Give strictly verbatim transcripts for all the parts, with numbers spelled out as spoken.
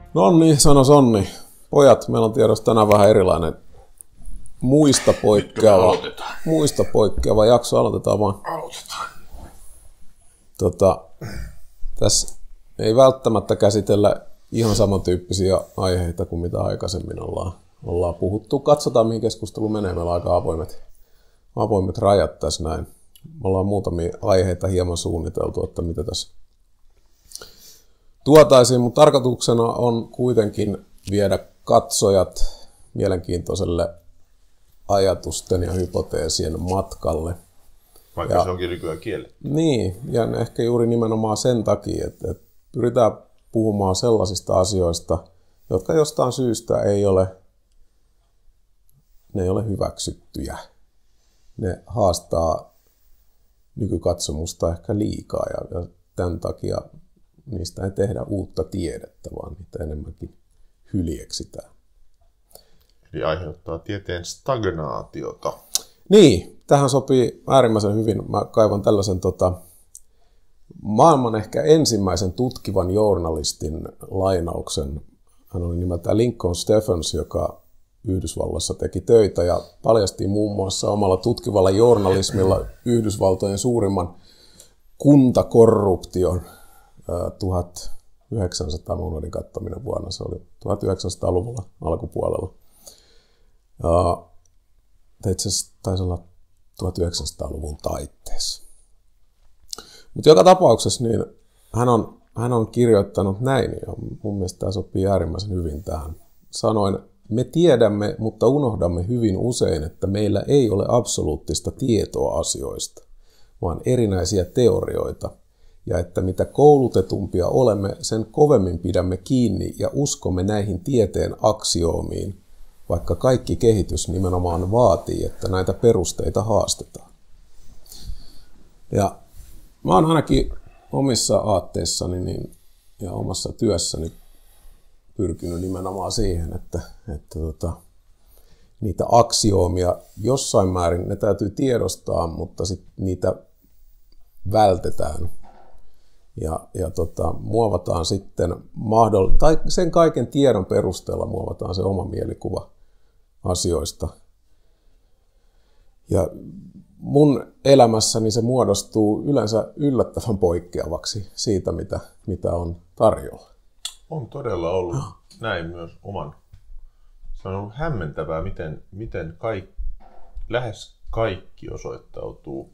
Nonni, sano Sonni. Pojat, meillä on tiedossa tänään vähän erilainen muista poikkeava, muista poikkeava jakso. Aloitetaan vaan. Aloitetaan. Tota, tässä ei välttämättä käsitellä ihan samantyyppisiä aiheita kuin mitä aikaisemmin ollaan, ollaan puhuttu. Katsotaan, mihin keskustelu menee. Meillä on aika avoimet, avoimet rajat tässä näin. Me ollaan muutamia aiheita hieman suunniteltu, että mitä tässä tuotaisiin, mutta tarkoituksena on kuitenkin viedä katsojat mielenkiintoiselle ajatusten ja hypoteesien matkalle. Vaikka ja, se onkin nykyään kielletty. Niin, ja ehkä juuri nimenomaan sen takia, että, että pyritään puhumaan sellaisista asioista, jotka jostain syystä ei ole, ne ei ole hyväksyttyjä. Ne haastaa nykykatsomusta ehkä liikaa, ja, ja tämän takia niistä ei tehdä uutta tiedettä, vaan niitä enemmänkin hyljeksitään. Eli aiheuttaa tieteen stagnaatiota. Niin, tähän sopii äärimmäisen hyvin. Mä kaivan tällaisen tota, maailman ehkä ensimmäisen tutkivan journalistin lainauksen. Hän oli nimeltään Lincoln Stephens, joka Yhdysvalloissa teki töitä ja paljasti muun muassa omalla tutkivalla journalismilla Yhdysvaltojen suurimman kuntakorruption. tuhatyhdeksänsataa, mun olin katsominen vuonna, se oli tuhatyhdeksänsataaluvulla alkupuolella. Itse asiassa taisi olla tuhatyhdeksänsataaluvun taitteessa. Mutta joka tapauksessa niin hän, on, hän on kirjoittanut näin, ja mun mielestä tämä sopii äärimmäisen hyvin tähän. Sanoin, me tiedämme, mutta unohdamme hyvin usein, että meillä ei ole absoluuttista tietoa asioista, vaan erinäisiä teorioita, ja että mitä koulutetumpia olemme, sen kovemmin pidämme kiinni ja uskomme näihin tieteen aksioomiin, vaikka kaikki kehitys nimenomaan vaatii, että näitä perusteita haastetaan. Ja mä oon ainakin omissa aatteissani niin, ja omassa työssäni pyrkinyt nimenomaan siihen, että, että tota, niitä aksioomia jossain määrin ne täytyy tiedostaa, mutta sit niitä vältetään. Ja, ja tota, muovataan sitten, mahdoll- tai sen kaiken tiedon perusteella muovataan se oma mielikuva asioista. Ja mun elämässäni se muodostuu yleensä yllättävän poikkeavaksi siitä, mitä, mitä on tarjolla. On todella ollut näin myös oman. Se on ollut hämmentävää, miten, miten kaik, lähes kaikki osoittautuu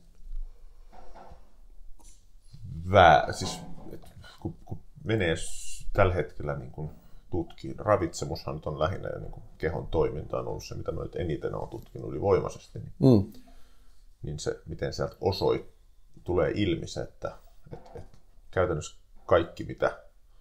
vää, siis kun, kun menee tällä hetkellä niin kun tutkii, ravitsemushan on lähinnä niin kun kehon toiminta on ollut se, mitä mä nyt eniten olen tutkinut ylivoimaisesti, niin, mm. niin se, miten sieltä osoit, tulee ilmi se, että et, et, käytännössä kaikki, mitä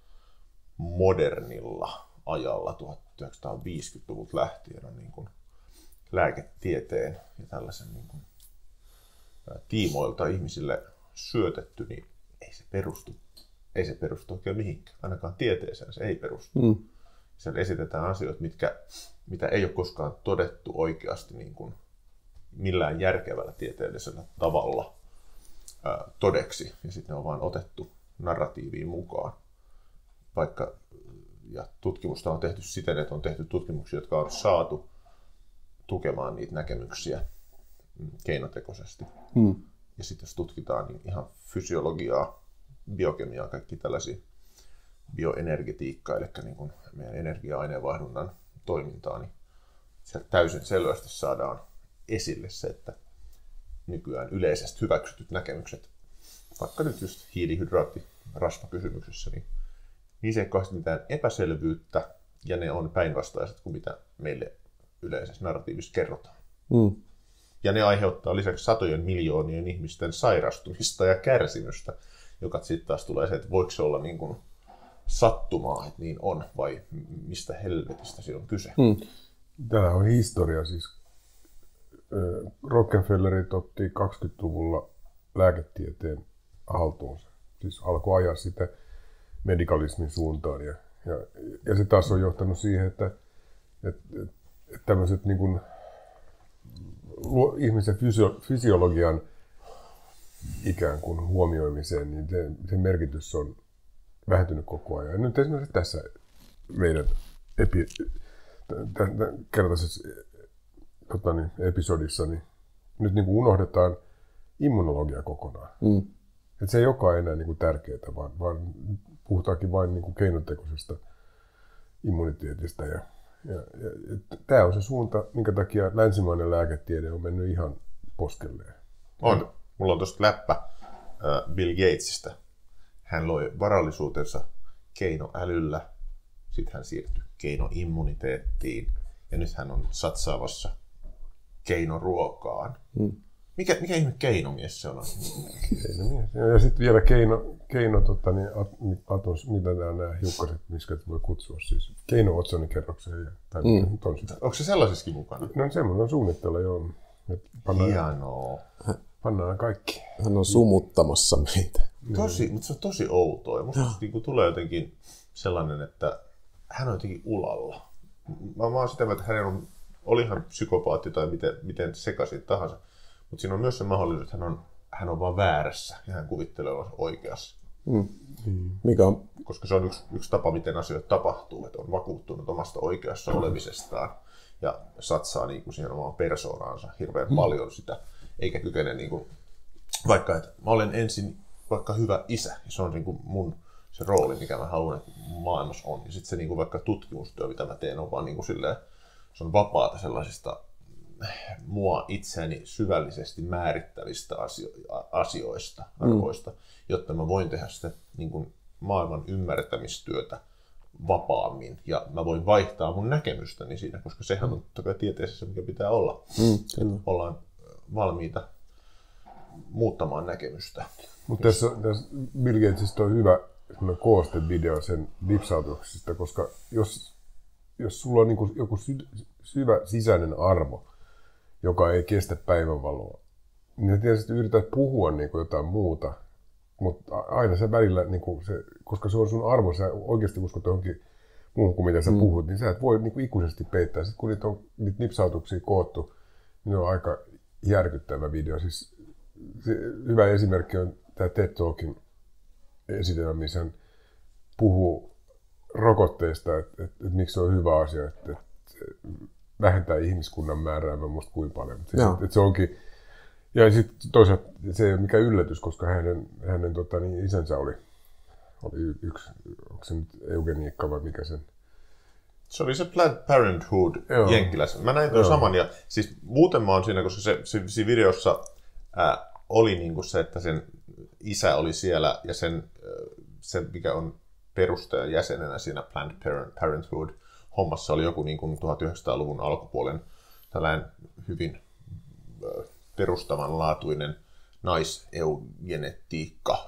modernilla ajalla tuhatyhdeksänsataaviisikymmentäluvulta lähtien on niin kun lääketieteen ja tällaisen niin kun tiimoilta ihmisille syötetty, niin ei se perustu, ei se perustu oikein mihinkään. Ainakaan tieteeseen se ei perustu. Mm. Siellä esitetään asioita, mitkä, mitä ei ole koskaan todettu oikeasti niin kuin millään järkevällä tieteellisellä tavalla ää, todeksi. Ja sitten ne on vain otettu narratiiviin mukaan. Vaikka, ja tutkimusta on tehty siten, että on tehty tutkimuksia, jotka on saatu tukemaan niitä näkemyksiä keinotekoisesti. Mm. Ja sitten jos tutkitaan niin ihan fysiologiaa, biokemiaa, kaikki tällaisia bioenergetiikkaa, eli niin kuin meidän energia-aineenvaihdunnan toimintaa, niin sieltä täysin selvästi saadaan esille se, että nykyään yleisesti hyväksytyt näkemykset, vaikka nyt just hiilihydraattirasvakysymyksessä, niin niissä ei ole mitään epäselvyyttä, ja ne on päinvastaiset kuin mitä meille yleisessä narratiivissa kerrotaan. Mm. Ja ne aiheuttaa lisäksi satojen miljoonien ihmisten sairastumista ja kärsimystä, joka sitten taas tulee se, että voiko se olla niin kuin sattumaa, että niin on, vai mistä helvetistä siinä on kyse. Hmm. Tämä on historia. Siis Rockefellerit otti kaksikymmentäluvulla lääketieteen haltuunsa. Siis alkoi ajaa sitä medikalismin suuntaan. Ja, ja, ja se taas on johtanut siihen, että, että, että tämmöiset niin kuin ihmisen fysio- fysiologian ikään kuin huomioimiseen, niin se, sen merkitys on vähentynyt koko ajan. Ja nyt esimerkiksi tässä meidän epi, kertaisessa tota niin, episodissa, niin nyt niin kuin unohdetaan immunologia kokonaan. Mm. Et se ei olekaan enää niin kuin tärkeää, vaan, vaan puhutaankin vain niin kuin keinotekoisesta immuniteetista. Ja, ja, ja, tämä on se suunta, minkä takia länsimainen lääketiede on mennyt ihan poskelleen. On. Mulla on tuosta läppä äh, Bill Gatesista. Hän loi varallisuutensa keinoälyllä, sitten hän siirtyi keinoimmuniteettiin ja nyt hän on satsaavassa keinoruokaan. Hmm. Mikä, mikä ihme keinomies se on? Keinomies. Ja sitten vielä keino, keino tota, niin, atos, mitä nämä hiukkaset, miskä voi kutsua siis. Keino otsonikerrokseen. Tai hmm. Onko se sellaisessakin mukana? No semmoinen on suunnitteilla, joo. Pannaan, Hienoa. Pannaan kaikki. Hän on sumuttamassa meitä. Tosi, mutta se on tosi outoa. Ja musta niin tulee jotenkin sellainen, että hän on jotenkin ulalla. Mä, mä oon sitä mieltä, että hän on, olihan psykopaatti tai miten, miten sekaisin tahansa. Mutta siinä on myös se mahdollisuus, että hän on, hän on vaan väärässä ja hän kuvittelee olevansa oikeassa. Mm. Mikä on? Koska se on yksi, yksi tapa, miten asioita tapahtuu, että on vakuuttunut omasta oikeassa olemisestaan ja satsaa niin kuin siihen omaan persoonaansa hirveän mm. paljon sitä, eikä kykene, niin kuin, vaikka että mä olen ensin vaikka hyvä isä, ja se on niin kuin mun se rooli, mikä mä haluan, että maailmassa on. Ja sitten se niin kuin vaikka tutkimustyö, mitä mä teen, on vaan niin kuin silleen, se on vapaata sellaisista mua itseäni syvällisesti määrittävistä asio- asioista, arvoista, mm. jotta mä voin tehdä sitä niin kuin maailman ymmärtämistyötä vapaammin. Ja mä voin vaihtaa mun näkemystäni siinä, koska sehän on totta kai tieteessä se, mikä pitää olla. Mm, ollaan valmiita muuttamaan näkemystä. Mutta tässä, tässä Bill Gatesista on hyvä koostevideo sen lipsautuksista, koska jos, jos sulla on niin kuin joku sy, syvä sisäinen arvo, joka ei kestä päivänvaloa, niin tietysti yrität puhua niin kuin jotain muuta, mutta aina se välillä, niin kuin se, koska se on sun arvo, sä oikeasti uskot johonkin muuhun kuin mitä sä mm. puhut, niin sä et voi niin kuin ikuisesti peittää. Sitten kun niitä on niitä lipsautuksia koottu, niin on aika järkyttävä video. Siis, se, hyvä esimerkki on tämä TED Talkin esitelmä, missä hän puhuu rokotteista, että, että, että miksi se on hyvä asia, että, että vähentää ihmiskunnan määrää, mä muista kuinka paljon. Siis, että, että se onkin, ja sitten toisaalta se ei ole mikään yllätys, koska hänen, hänen tota, niin isänsä oli, oli yksi, onko se nyt eugeniikka vai mikä sen? Se oli se Planned Parenthood jenkkilässä. Mä näin tuon saman, ja siis muuten mä oon siinä, koska se, se, siinä videossa ää, oli niinku se, että sen isä oli siellä, ja sen, se mikä on perustajan jäsenenä siinä Planned Parenthood hommassa oli joku niin kuin tuhatyhdeksänsataaluvun alkupuolen tällainen hyvin perustavanlaatuinen naiseugenetiikka,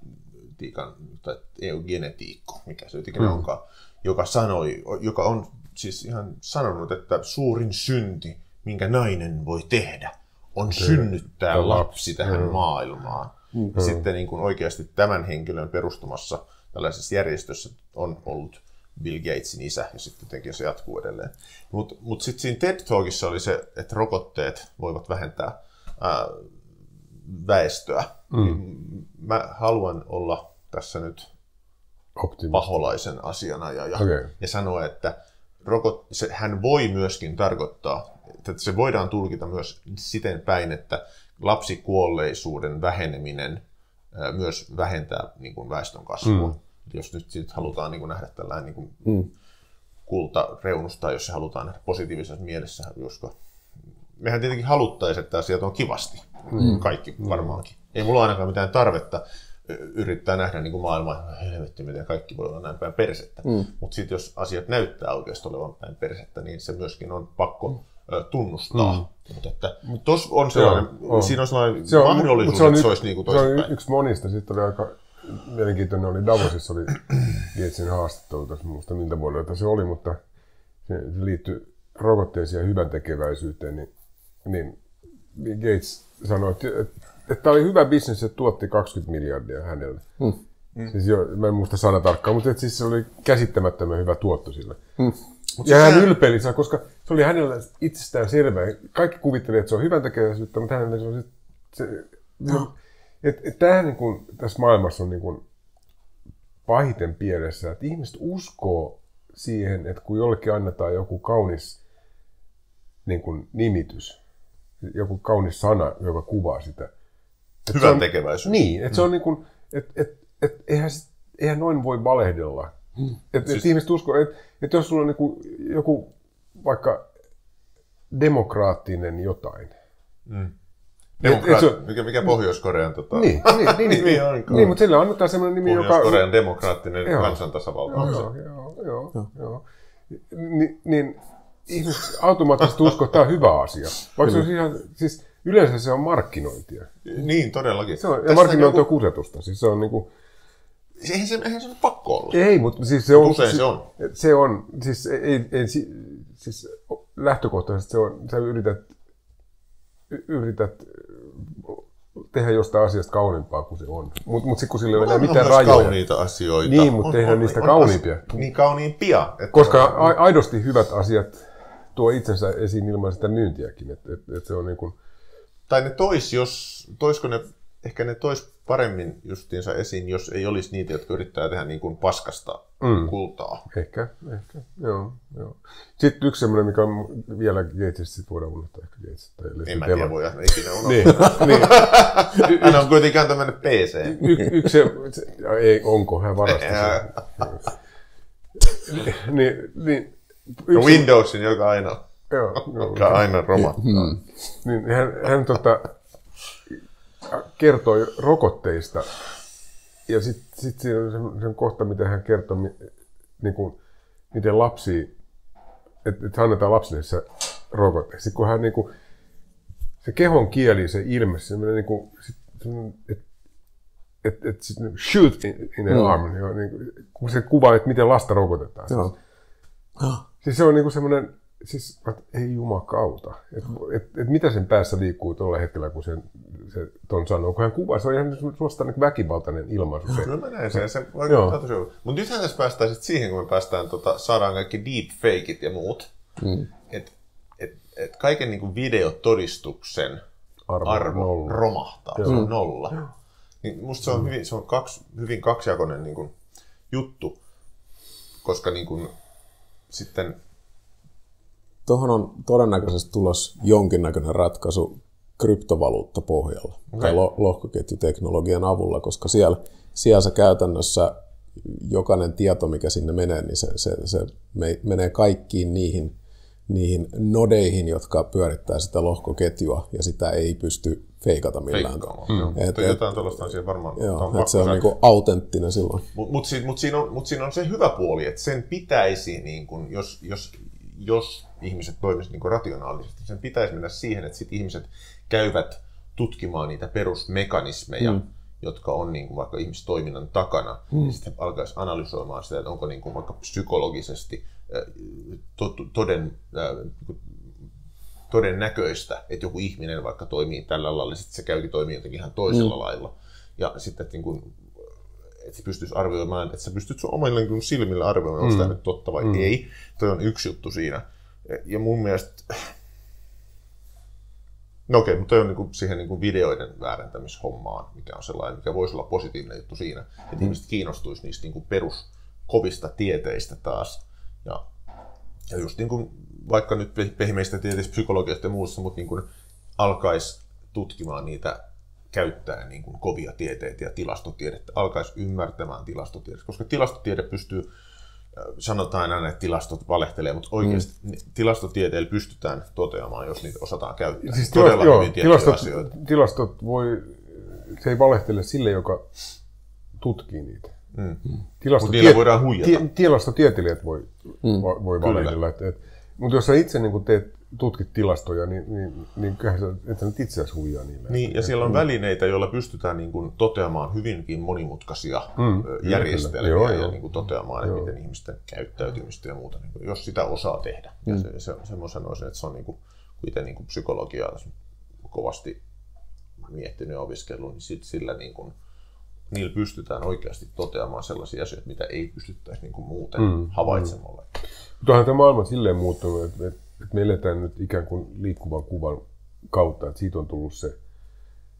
tai eugenetiikko, mikä se ikinä mm. onkaan, joka sanoi, joka on siis ihan sanonut, että suurin synti, minkä nainen voi tehdä, on synnyttää Tämä lapsi tähän mm. maailmaan. Mm. Ja sitten niin kuin oikeasti tämän henkilön perustamassa tällaisessa järjestössä on ollut Bill Gatesin isä, ja sitten tietenkin se jatkuu edelleen. Mutta mut sitten siinä TED Talkissa oli se, että rokotteet voivat vähentää ää, väestöä. Mm. Mä haluan olla tässä nyt Optimist. paholaisen asiana ja, ja, okay. ja sanoa, että rokot, se, hän voi myöskin tarkoittaa, että se voidaan tulkita myös siten päin, että lapsikuolleisuuden väheneminen ää, myös vähentää niin kuin väestön kasvua. Mm. Jos nyt sit halutaan niin kuin nähdä tällainen niin kuin mm. kultareunus, tai jos se halutaan nähdä positiivisessa mielessä, koska mehän tietenkin haluttaisiin, että asiat on kivasti. Mm. Kaikki varmaankin. Ei mulla ainakaan mitään tarvetta yrittää nähdä niin kuin maailmaa, helvetti, miten kaikki voi olla näin päin persettä. Mm. Mutta sitten jos asiat näyttää oikeasti olevan päin persettä, niin se myöskin on pakko mm. tunnustaa. Mm. Mutta että tuossa on sellainen, on. siinä on sellainen se on, mahdollisuus, se on, että se olisi niin kuin toisinpäin. Se on yksi monista. Sitten oli aika mielenkiintoinen, oli Davosissa oli Gatesin haastattelu, tässä muista miltä vuodelta se oli, mutta se, se liittyi rokotteisiin ja hyvän tekeväisyyteen, niin, niin Gates sanoi, että, että tämä oli hyvä bisnes, että tuotti kaksikymmentä miljardia hänelle. Mm. Mm. Siis jo, mä en muista sana tarkkaan, mutta siis se oli käsittämättömän hyvä tuotto sille. Mm. Ja hän ylpeili sitä, koska se oli hänellä itsestään selvää. Kaikki kuvittelivat, että se on hyvän tekeväisyyttä, mutta hänelle se on se... se no. Että et tämähän niin kun, tässä maailmassa on niin kun pahiten pielessä, että ihmiset uskoo siihen, että kun jollekin annetaan joku kaunis niin kuin nimitys, joku kaunis sana, joka kuvaa sitä. Hyvän tekeväisyys. Niin, että mm. se on niin kuin, että et, et, eihän, eihän noin voi valehdella. Mm. Että siis, et ihmiset uskoo, että et jos sulla on niin kuin joku vaikka demokraattinen jotain. Mm. Demokraat, et, et on, mikä, mikä Pohjois-Korean tota... Niin, niin, niin, niin, niin, mutta sillä annetaan sellainen nimi, joka... Pohjois-Korean demokraattinen joo, kansantasavalta. Joo, joo, joo, joo, joo. Ni, niin ihmiset automaattisesti uskoo, että tämä on hyvä asia. Vaikka se on ihan, siis yleensä se on markkinointia. Niin, todellakin. Se on, ja markkinointi on kusetusta. Siis se on niinku... Eihän se, eihän se ole pakko olla. Ei, mutta siis se on... Usein siis, se on. Se on, siis, ei, ei, siis lähtökohtaisesti se on, sä yrität, yrität tehdä jostain asiasta kauniimpaa kuin se on. Mutta mut sitten kun sillä ei ole enää mitään rajoja. Kauniita asioita. Niin, mutta tehdään niistä on, kauniimpia. On, niin kauniimpia. Että koska a, aidosti hyvät asiat tuo itsensä esiin ilman sitä myyntiäkin. Et, et, et se on niin kuin... Tai ne tois, jos, toisko ne, ehkä ne tois paremmin justiinsa esiin, jos ei olisi niitä, jotka yrittää tehdä niin kuin paskasta mm. kultaa. Ehkä, ehkä, joo, joo. Sitten yksi semmoinen, mikä on vielä Gatesista, sitten voidaan unohtaa ehkä Gatesista. En mä tiedä, voidaan ikinä unohtaa. niin, niin. Hän on kuitenkin antaa mennä P C. Y- yksi se, se, ei, onko, hän varasti sen. niin, niin, no Windowsin, joka aina, joo, joka aina romahtaa. Hmm. Niin, hän, hän tota, kertoi rokotteista ja sitten sit siinä on sen, sen kohta, miten hän kertoi, niin kuin, miten lapsia, että et annetaan lapsille se rokote. Sitten kun hän niin kuin, se kehon kieli, se ilme, semmoinen niin kuin, että et, et, shoot in, in the mm. arm, niin, kun se kuvaa, että miten lasta rokotetaan. Joo. Siis se on niin kuin semmoinen, siis, että ei jumakauta, että et, et mitä sen päässä liikkuu tuolla hetkellä, kun sen, se ton sanoo, kun hän kuvaa, se on ihan suorastaan niin väkivaltainen ilmaisu. Se, kyllä mä näin sen, se vaikuttaa tosi hyvä. Mutta nythän tässä päästään sit siihen, kun me päästään, tota, saadaan kaikki deepfakeit ja muut, mm. että et, et kaiken niin kuin videotodistuksen arvo, arvo romahtaa, joo. Se on nolla. Joo. Niin musta se on, mm. hyvin, se on kaksi, hyvin kaksijakoinen niin kuin juttu, koska niin kuin, sitten... Tuohon on todennäköisesti tulos jonkinnäköinen ratkaisu kryptovaluuttapohjalla okay. tai lo- lohkoketjuteknologian avulla, koska siellä, siellä se käytännössä jokainen tieto, mikä sinne menee, niin se, se, se menee kaikkiin niihin, niihin nodeihin, jotka pyörittää sitä lohkoketjua, ja sitä ei pysty feikata millään tavalla. Mm. Et, et, jotain tällaista asiaa varmaan. Joo, et se on niinku autenttinen silloin. Mutta mut, mut siinä, mut siinä on se hyvä puoli, että sen pitäisi, niin kun, jos, jos, jos ihmiset toimisivat niin rationaalisesti, sen pitäisi mennä siihen, että sit ihmiset käyvät tutkimaan niitä perusmekanismeja, mm. jotka on niin kuin vaikka ihmistoiminnan takana, mm. ja sitten alkaisi analysoimaan sitä, että onko niin kuin vaikka psykologisesti to, toden, todennäköistä, että joku ihminen vaikka toimii tällä lailla, sitten se käykin toimii jotenkin ihan toisella mm. lailla. Ja sitten, että, niin kuin, että se pystyisi arvioimaan, että sä pystyt sun omilla niin silmillä arvioimaan, onko mm. tämä nyt totta vai mm. ei. Toi on yksi juttu siinä. Ja mun mielestä... No okei, mutta toi on niinku siihen niinku videoiden väärentämishommaan, mikä on sellainen, mikä voisi olla positiivinen juttu siinä, että mm. ihmiset kiinnostuisi niistä niinku peruskovista tieteistä taas. Ja, ja just niinku, vaikka nyt pehmeistä tieteistä, psykologiasta ja muussa, mutta niinku alkaisi tutkimaan niitä käyttäen niinku kovia tieteitä ja tilastotiedettä, alkaisi ymmärtämään tilastotiedettä, koska tilastotiede pystyy, sanotaan aina, että tilastot valehtelee, mutta oikeasti mm. tilastotieteellä pystytään toteamaan, jos niitä osataan käyttää. Siis todella tilastot, hyvin joo, tilastot, asioita. Tilastot voi, se ei valehtele sille, joka tutkii niitä. Mm. Mutta niillä voidaan huijata. Ti, tilastotieteilijät voi, mm. voi, voi valehdella. Et, et, mutta jos sä itse niin teet, tutkit tilastoja, niin, niin, niin kyllähän sä, et sä nyt itseäsi huijaa niille. Niin, ja siellä on mm. välineitä, joilla pystytään niin kuin toteamaan hyvinkin monimutkaisia mm. järjestelmiä joo, ja joo. Niin kuin toteamaan, joo. miten ihmisten käyttäytymistä ja muuta, niin kuin, jos sitä osaa tehdä. Mm. Ja se, se, se mä sanoisin, että se on niin kuin, kun itse niin kuin psykologiaa kovasti miettinyt ja opiskellut, niin sit sillä niin kuin, niillä pystytään oikeasti toteamaan sellaisia asioita, mitä ei pystyttäisi niin kuin muuten mm. havaitsemalla. Mutta onhan tämä maailma silleen muuttunut, että, että me eletään nyt ikään kuin liikkuvan kuvan kautta, että siitä on tullut se,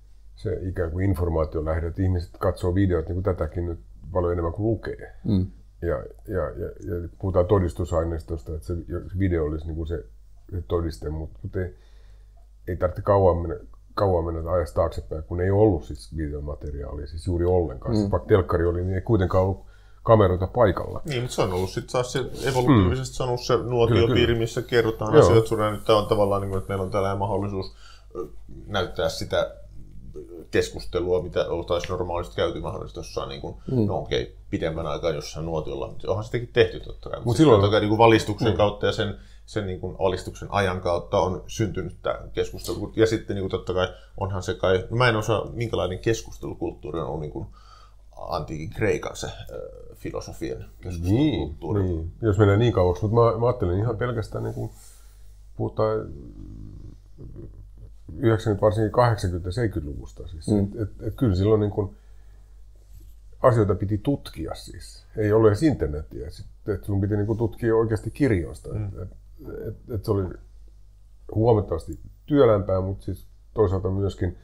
se ikään kuin informaation lähde, että ihmiset katsoo videot, niin kuin tätäkin nyt paljon enemmän kuin lukee. Mm. Ja, ja, ja, ja puhutaan todistusaineistosta, että se, se video olisi niin kuin se, se todiste, mutta mut ei, ei tarvitse kauan mennä, kauan mennä ajasta taaksepäin, kun ei ollut siis videomateriaalia siis juuri ollenkaan. Mm. Vaikka telkkari oli, niin ei kuitenkaan ollut kameroita paikalla. Niin, mutta se on ollut sitten taas se evolutiivisesti mm. se on ollut se nuotiopiiri, missä kerrotaan Joo. asioita. Nyt tämä on tavallaan, niin kuin, että meillä on tällainen mahdollisuus näyttää sitä keskustelua, mitä oltaisiin normaalisti käyty mahdollisesti jossain, niin kuin, mm. no okei, okay, pidemmän aikaa jossain nuotiolla. Onhan sitäkin tehty totta kai. Mutta silloin totta kai niin kuin valistuksen mm. kautta ja sen, sen niin kuin valistuksen ajan kautta on syntynyt tämä keskustelu. Ja sitten niin kuin totta kai onhan se kai, no mä en osaa minkälainen keskustelukulttuuri on ollut niin kuin antiikin Kreikan se äh, filosofian keskustelukulttuuri. Niin, niin. Jos mennään niin kauaksi, mutta mä, mä ajattelin ihan pelkästään, niin kuin puhutaan yhdeksänkymmentä, varsinkin kahdeksankymmentä- ja seitsemänkymmentäluvusta. Siis. Mm. Et, et, et kyllä silloin niin kuin asioita piti tutkia siis. Ei ole edes internetiä. Et sun piti niin kuin tutkia oikeasti kirjoista. Mm. Et, et, et se oli huomattavasti työlämpää, mutta siis toisaalta myöskin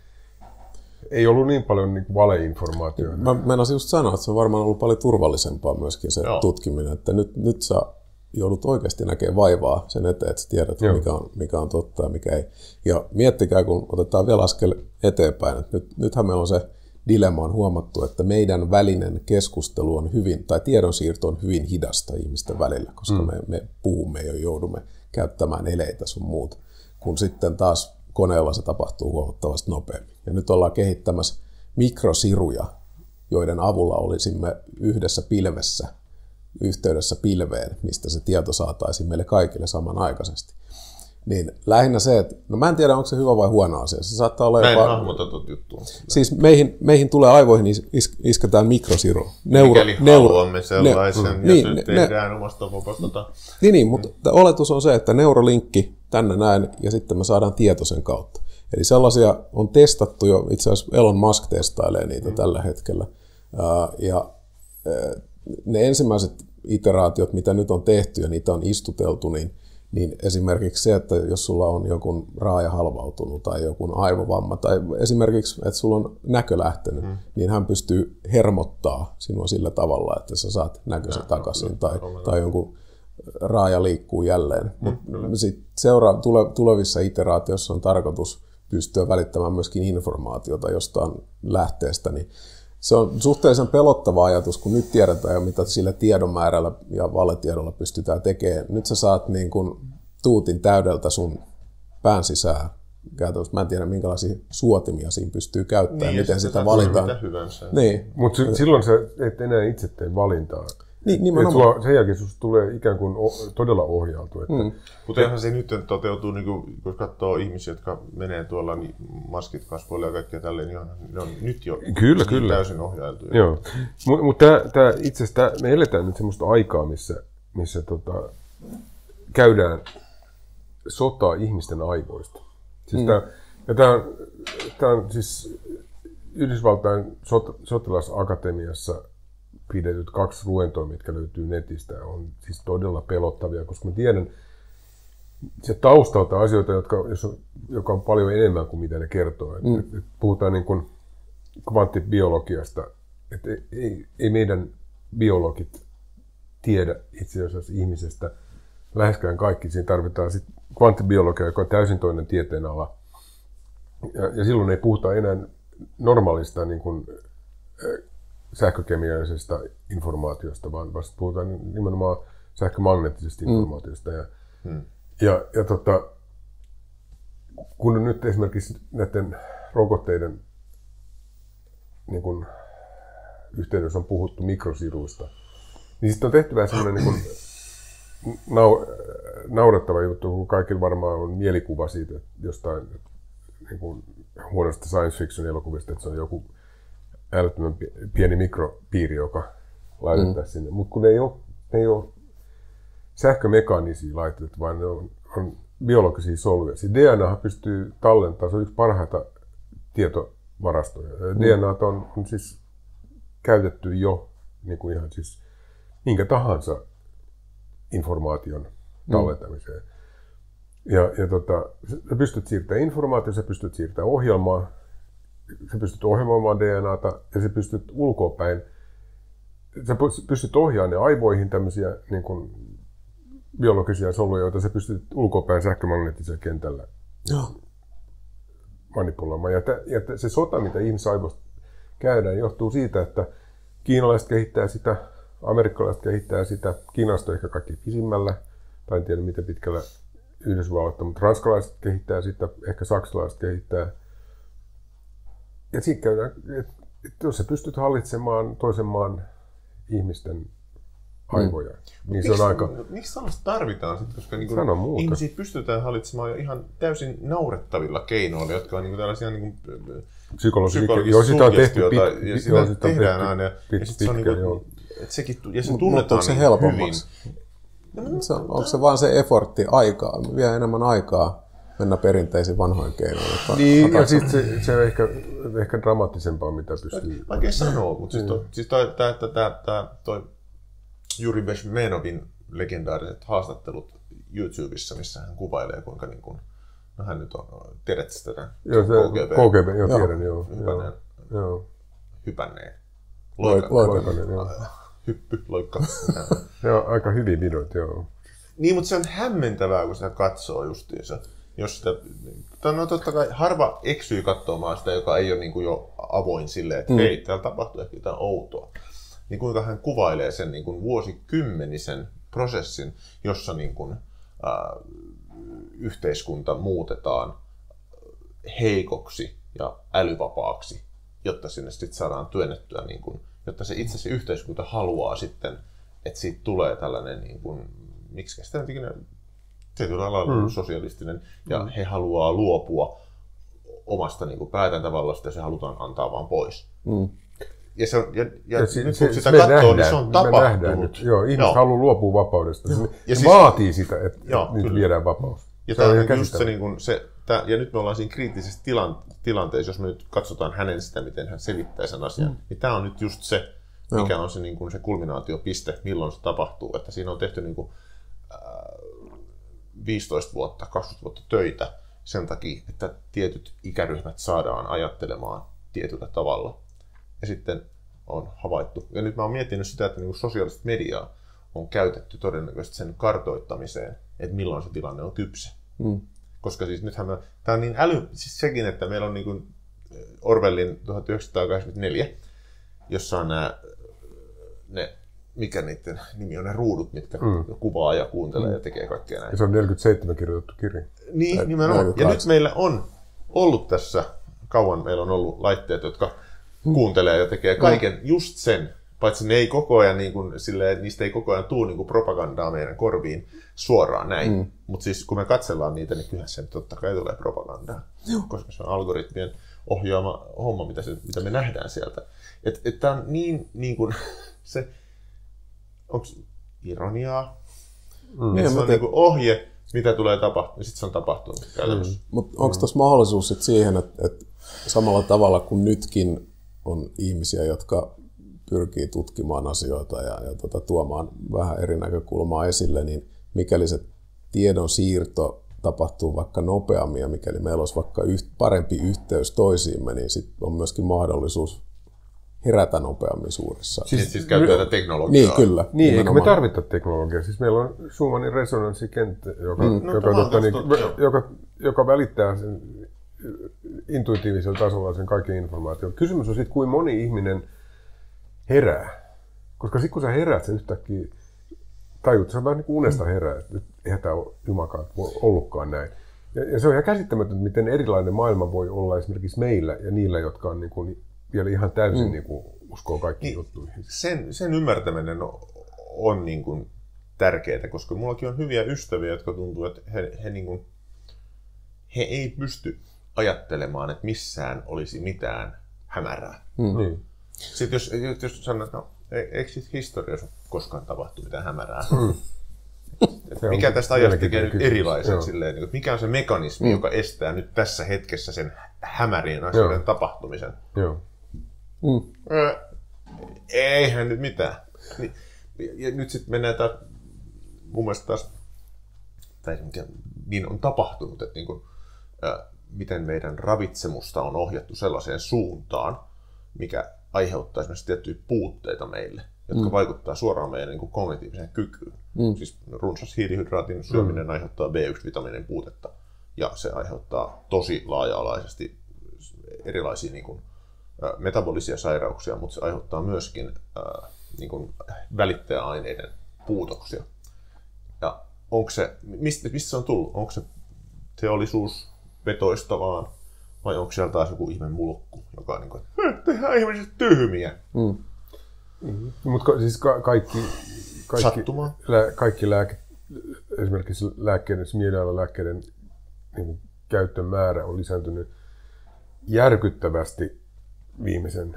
ei ollut niin paljon niin kuin valeinformaatiota. Mä meinasin just sanoa, että se on varmaan ollut paljon turvallisempaa myöskin se Joo. tutkiminen. Että nyt, nyt sä joudut oikeasti näkemään vaivaa sen eteen, että sä tiedät, mikä on, mikä on totta ja mikä ei. Ja miettikää, kun otetaan vielä askel eteenpäin, että nyt, nythän meillä on se dilemma on huomattu, että meidän välinen keskustelu on hyvin, tai tiedonsiirto on hyvin hidasta ihmisten välillä, koska mm. me, me puhumme ja joudumme käyttämään eleitä sun muuta, kun sitten taas koneella se tapahtuu huomattavasti nopeammin. Ja nyt ollaan kehittämässä mikrosiruja, joiden avulla olisimme yhdessä pilvessä, yhteydessä pilveen, mistä se tieto saataisiin meille kaikille samanaikaisesti. Niin lähinnä se, että no mä en tiedä, onko se hyvä vai huono asia. Se saattaa olla Näin jopa... hahmotetut juttu. Siis meihin, meihin tulee aivoihin is, is, isketään mikrosiru. Neuro, Mikäli neuro, haluamme sellaisen, ne, ja niin, nyt ne, tehdään omasta vapaasta. Niin, niin, mutta mm. oletus on se, että neurolinkki tänne näin, ja sitten me saadaan tieto sen kautta. Eli sellaisia on testattu jo, itse asiassa Elon Musk testailee niitä mm. tällä hetkellä. Uh, ja uh, ne ensimmäiset iteraatiot, mitä nyt on tehty ja niitä on istuteltu, niin niin esimerkiksi se, että jos sulla on joku raaja halvautunut tai joku aivovamma tai esimerkiksi, että sulla on näkö lähtenyt, mm. niin hän pystyy hermottaa sinua sillä tavalla, että sä saat näkösi ja, takaisin no, tai, no, tai jonkun raaja liikkuu jälleen. Mm, Mutta sitten seura- tule- tulevissa iteraatioissa on tarkoitus pystyä välittämään myöskin informaatiota jostain lähteestä, niin se on suhteellisen pelottava ajatus, kun nyt tiedetään jo, mitä sillä tiedonmäärällä ja valetiedolla pystytään tekemään. Nyt sä saat niin kuin tuutin täydeltä sun pään sisään. Käytännössä mä en tiedä, minkälaisia suotimia siinä pystyy käyttämään, niin, miten sitä valitaan. Niin. Mutta silloin sä et enää itse tee valintaa. Niin, nimenomaan. Sulla, sen jälkeen susta tulee ikään kuin o, todella ohjautu. Että... Mm. Mutta eihän se nyt toteutuu, niin kun, kun katsoo ihmisiä, jotka menee tuolla, niin maskit kasvoilla ja kaikkea tälleen, niin on, ne on nyt jo kyllä, kyllä. täysin ohjailtuja. Joo. Mutta mut itse asiassa me eletään nyt semmoista aikaa, missä, missä tota, käydään sotaa ihmisten aivoista. Siis mm. tää, ja tää on, tää on siis Yhdysvaltain sot, sotilasakatemiassa pidetyt kaksi luentoa, mitkä löytyy netistä, on siis todella pelottavia, koska mä tiedän se taustalta asioita, jotka, joka on paljon enemmän kuin mitä ne kertoo. Mm. Et, et puhutaan niin kuin kvanttibiologiasta, että ei, ei, ei meidän biologit tiedä itse asiassa ihmisestä läheskään kaikki. Siinä tarvitaan sit kvanttibiologia, joka on täysin toinen tieteenala. Ja, ja silloin ei puhuta enää normaalista niin kuin, sähkökemiallisesta informaatiosta, vaan vasta puhutaan nimenomaan sähkömagneettisesta informaatiosta. Mm. Ja, mm. ja, ja tota, kun nyt esimerkiksi näiden rokotteiden niin kun, yhteydessä on puhuttu mikrosiruista, niin sitten on tehty vähän sellainen niin kun, nau, naurettava juttu, kun kaikilla varmaan on mielikuva siitä, että jostain niin kun, huonosta science fiction elokuvista, että se on joku älyttömän pieni mikropiiri, joka laitetaan mm. sinne. Mutta kun ne ei ole, ne ei ole sähkömekaanisia laitteita, vaan ne on, on biologisia soluja. Siis D N A pystyy tallentamaan, se on yksi parhaita tietovarastoja. Mm. D N A on, on siis käytetty jo niin kuin ihan siis minkä tahansa informaation tallentamiseen. Mm. Ja, ja tota, sä pystyt siirtämään informaatiota, sä pystyt siirtämään ohjelmaa, sä pystyt ohjelmoimaan D N A:ta ja sä pystyt ulkoapäin sä pystyt ohjaamaan ne aivoihin tämmöisiä niin kuin biologisia soluja, joita sä pystyt ulkopäin sähkömagneettisella kentällä Joo. manipuloimaan. Ja, t- ja t- se sota, mitä ihmisaivoista käydään, johtuu siitä, että kiinalaiset kehittää sitä, amerikkalaiset kehittää sitä, Kiinasta on ehkä kaikki pisimmällä, tai en tiedä miten pitkällä Yhdysvalloista, mutta ranskalaiset kehittää sitä, ehkä saksalaiset kehittää. Ja siinä käydään, että et jos sä pystyt hallitsemaan toisen maan ihmisten aivoja, mm. niin se miksi, on aika... Miksi sellaista tarvitaan sitten, koska niin ihmisiä pystytään hallitsemaan jo ihan täysin naurettavilla keinoilla, jotka on niin tällaisia niin psykologisia suggestioita, ja sitä joo, tehdään pitkä, aina, pitkä, ja sitten se on niin kuin, että sekin, ja se tunnetaan Mutta onko se helpommaksi? Hyvin. Se, onko se vaan se effortti aikaa, vie enemmän aikaa mennä perinteisiin vanhoin keinoin? Niin, ja sitten se, se on ehkä, ehkä dramaattisempaa, mitä pystyy... Vaikea sanoa, mutta siis, to, siis toi, tää, tää, tää, tää, toi Juri Bezmenovin legendaariset haastattelut YouTubessa, missä hän kuvailee, kuinka niin kuin, no hän nyt on, tiedätkö sitä? Joo, se K G B, joo, tiedän, joo. Hypänneen. Joo. Hypänneen. Loikanen, joo. Hyppy, loikka. Joo, aika hyvin videot, joo. Niin, mutta se on hämmentävää, kun sitä katsoo justiinsa. Jos sitä, no totta kai harva eksyy katsomaan sitä, joka ei ole niin kuin jo avoin silleen, että mm. hei, täällä tapahtuu ehkä jotain outoa. Niin kuinka hän kuvailee sen niin kuin vuosikymmenisen prosessin, jossa niin kuin, äh, yhteiskunta muutetaan heikoksi ja älyvapaaksi, jotta sinne sitten saadaan työnnettyä, niin kuin, jotta se itse se yhteiskunta haluaa sitten, että siitä tulee tällainen, niin kuin, miksi sitä ikinä tietyllä lailla mm. sosialistinen, ja mm. he haluaa luopua omasta niin kuin päätäntävallasta, ja se halutaan antaa vaan pois. Mm. Ja, se on, ja, ja, ja se, nyt kun se, sitä katsoo, nähdään, niin se on tapahtunut. Joo, ihmiset joo. haluaa luopua vapaudesta. Se ja siis, vaatii sitä, että joo, nyt kyllä. viedään vapaus. Ja, tämä on just se, niin kuin, se tämä, ja nyt me ollaan siinä kriittisessä tilan, tilanteessa, jos me nyt katsotaan hänen sitä, miten hän selittää sen asian, mm. niin tämä on nyt just se, mikä joo. on se, niin kuin, se kulminaatiopiste, milloin se tapahtuu. Että siinä on tehty niin kuin, äh, viisitoista vuotta, kaksikymmentä vuotta töitä sen takia, että tietyt ikäryhmät saadaan ajattelemaan tietyllä tavalla. Ja sitten on havaittu. Ja nyt mä oon miettinyt sitä, että niin sosiaalista mediaa on käytetty todennäköisesti sen kartoittamiseen, että milloin se tilanne on kypsä. Mm. Koska siis nythän me, tää on niin äly, siis sekin, että meillä on niin kuin Orwellin tuhatyhdeksänsataakahdeksankymmentäneljä, jossa on nämä, ne, mikä niiden nimi on, ne ruudut, mitkä mm. kuvaa ja kuuntelee mm. ja tekee kaikkea näin. Ja se on neljäkymmentäseitsemän kirjoitettu kirja. Niin, tai nimenomaan. Ja nyt meillä on ollut tässä, kauan meillä on ollut laitteet, jotka kuuntelee ja tekee kaiken just sen, paitsi ne ei koko ajan, niin kuin, silleen, niistä ei koko ajan tule niin kuin propagandaa meidän korviin suoraan näin. Mm. Mutta siis kun me katsellaan niitä, niin kyllähän se totta kai tulee propagandaa, Juh. koska se on algoritmien ohjaama homma, mitä, se, mitä me nähdään sieltä. Että et tämä on niin, niin kuin, se, onko ironiaa? Mm. Että se on te... niin kuin ohje, mitä tulee tapahtumaan, ja sitten se on tapahtunut käytännössä. Mm. Mutta onko tässä mahdollisuus sit siihen, että, että samalla tavalla kuin nytkin on ihmisiä, jotka pyrkii tutkimaan asioita ja, ja tuota, tuomaan vähän eri näkökulmaa esille, niin mikäli se tiedon siirto tapahtuu vaikka nopeammin ja mikäli meillä olisi vaikka yht, parempi yhteys toisiimme, niin sitten on myöskin mahdollisuus herätä nopeammin suuressa. Siis, siis käyttää tätä teknologiaa. Niin, kyllä. Niin, eikö me tarvita teknologiaa? Siis meillä on Schumannin resonanssikentä, joka, mm. joka, no, totta, niin, joka, joka välittää sen intuitiivisella tasolla sen kaiken informaation. Kysymys on sitten, kuinka moni ihminen herää. Koska sitten kun sä heräät, se yhtäkkiä tajut, sä vähän niin kuin unesta herää, että eihän tämä ole jumakaan ollutkaan näin. Ja, ja se on ihan käsittämätöntä, miten erilainen maailma voi olla esimerkiksi meillä ja niillä, jotka on niin kuin vielä ihan täysin mm. niin kuin uskoo kaikkiin niin, juttuihin. Sen, sen ymmärtäminen on, on niin kuin tärkeää, koska mullakin on hyviä ystäviä, jotka tuntuu, että he, he, niin kuin, he ei pysty ajattelemaan, että missään olisi mitään hämärää. Mm. Niin. Sitten jos, jos sanoo, että no, eikö sitten historiassa koskaan tapahtu mitään hämärää? Mm. Mikä tästä ajasta tekee nyt erilaisen? Silleen, että mikä on se mekanismi, mm. joka estää nyt tässä hetkessä sen hämärien asioiden Joo. tapahtumisen? Joo. Mm. Eihän nyt mitään. Ja nyt sitten mennään taas, mun mielestä taas, tai mikä niin on tapahtunut, että niin kuin, äh, miten meidän ravitsemusta on ohjattu sellaiseen suuntaan, mikä aiheuttaa esimerkiksi tiettyjä puutteita meille, jotka mm. vaikuttaa suoraan meidän niin kuin kognitiiviseen kykyyn. Mm. Siis runsas hiilihydraatin syöminen mm. aiheuttaa B yksi -vitamiinin puutetta ja se aiheuttaa tosi laaja-alaisesti erilaisia niin kuin, ä, metabolisia sairauksia, mutta se aiheuttaa myöskin ä, niin kuin välittäjäaineiden puutoksia. Ja onko se, mistä, mistä se on tullut? Onko se teollisuusvetoista vaan vai onko siellä taas joku ihme mulkku, joka on niin kuin, tehdään ihmiset tyhmiä? Mm. Mm-hmm. Mutta siis ka- kaikki, kaikki, lää, kaikki lääke, esimerkiksi lääkkeiden, mielialalääkkeiden niin käyttön määrä on lisääntynyt järkyttävästi viimeisen,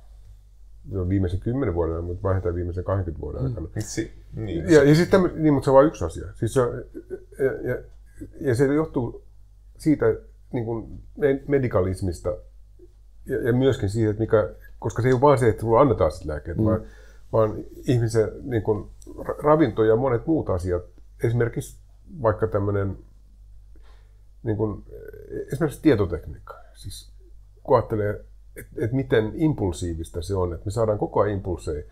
viimeisen kymmenen vuoden, mutta vähintään viimeisen kaksikymmentä vuoden aikana. Mm. Si- niin. Ja, ja sitten, niin, mutta se on vain yksi asia. Siis se, ja, ja, ja se johtuu siitä niin kuin medikalismista ja, ja myöskin siitä, että mikä, koska se ei ole vain se, että sinulle annetaan sitä lääkkeet, mm. vaan, vaan ihmisen niin kuin, ravinto ja monet muut asiat, esimerkiksi vaikka tämmöinen, niin kuin, esimerkiksi tietotekniikka, siis kun ajattelee, että et miten impulsiivista se on, että me saadaan koko ajan impulseja.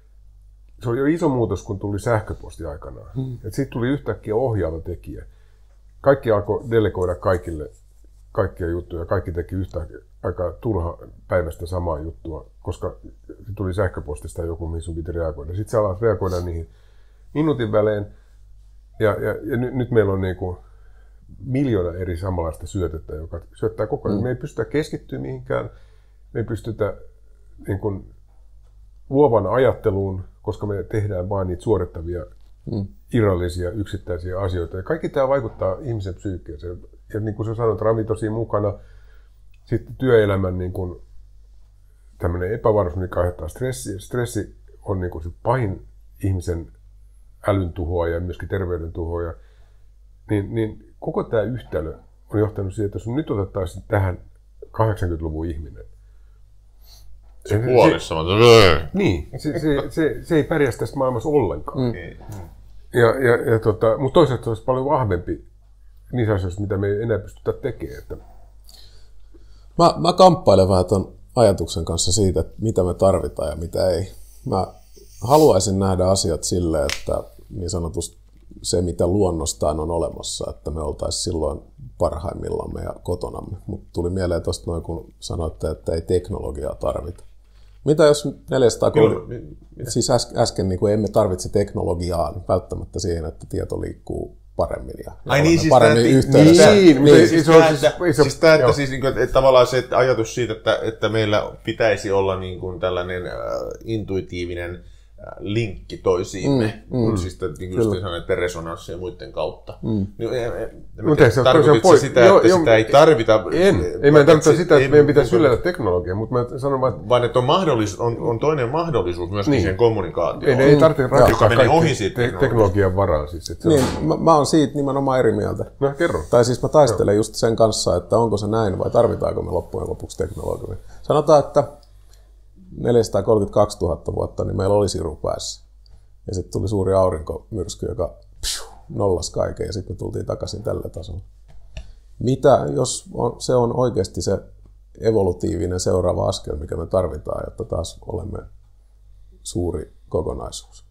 Se oli jo iso muutos, kun tuli sähköposti aikanaan. Mm. Että siitä tuli yhtäkkiä ohjaava tekijä. Kaikki alkoi delegoida kaikille kaikkia juttuja. Kaikki teki yhtä aikaa turha päivästä samaa juttua, koska se tuli sähköpostista joku, mihin sun piti reagoida. Sitten sä alat reagoida niihin minuutin välein. Ja, ja, ja nyt, nyt meillä on niinku miljoona eri samanlaista syötettä, joka syöttää koko ajan. Mm. Me ei pystytä keskittyä mihinkään. Me ei pystytä niin kuin, luovan ajatteluun, koska me tehdään vain niitä suorittavia, mm. irrallisia, yksittäisiä asioita. Ja kaikki tämä vaikuttaa ihmisen psyykkeeseen. Ja niin kuin sä sanoit, ravinto siinä mukana, sitten työelämän niin kuin, tämmöinen epävarmuus, mikä aiheuttaa stressiä. Stressi on niin kuin se pahin ihmisen älyn tuhoaja ja myöskin terveyden tuhoaja. Niin, niin koko tämä yhtälö on johtanut siihen, että jos nyt otettaisiin tähän kahdeksankymmentäluvun ihminen, se huolissa on. Niin, se, se, se, se ei pärjäisi tässä maailmassa ollenkaan. Mm. Ja, ja, ja tota, mutta toisaalta se olisi paljon vahvempi niissä asioissa, mitä me ei enää pystytä tekemään. Että... Mä, mä kamppailen vähän ton ajatuksen kanssa siitä, että mitä me tarvitaan ja mitä ei. Mä haluaisin nähdä asiat silleen, että niin sanotusti se, mitä luonnostaan on olemassa, että me oltaisiin silloin parhaimmillamme ja kotonamme. Mutta tuli mieleen tuosta noin, kun sanoitte, että ei teknologiaa tarvita. Mitä jos neljäsataakolmekymmentä, siis äsken, äsken niin kuin emme tarvitse teknologiaa välttämättä siihen, että tieto liikkuu paremmin ja Ai niin, siis paremmin yhteydessä. Niin, niin, siis tämä, että, siis tämä, että, siis, että, että tavallaan se että ajatus siitä, että, että meillä pitäisi olla niin kuin tällainen äh, intuitiivinen äh, linkki toisiimme, mm, mm, siis niin kuin sanotaan, resonanssi ja muiden kautta. Mm. Niin, tarkoititko sitä, että jo, jo, sitä ei tarvita? En, ei meidän tarvita sitä, että meidän pitäisi yllätä teknologiaa, mutta mä sanon vaan, että... Vaan että on, mahdollisuus, on, on toinen mahdollisuus myöskin niin. Siihen kommunikaatioon. Ei, ei tarvitse rakentaa kaikki te- teknologian varaan. Siis, niin, mä, mä oon siitä nimenomaan eri mieltä. No, kerro. Tai siis mä taistelen no. just sen kanssa, että onko se näin vai tarvitaanko me loppujen lopuksi teknologiaa. Sanotaan, että neljäsataakolmekymmentäkaksituhatta vuotta, niin meillä oli siru päässä. Ja sitten tuli suuri aurinkomyrsky, joka pshu, nollasi kaiken ja sitten me tultiin takaisin tällä tasolla. Mitä, jos on, se on oikeasti se evolutiivinen seuraava askel, mikä me tarvitaan, jotta taas olemme suuri kokonaisuus.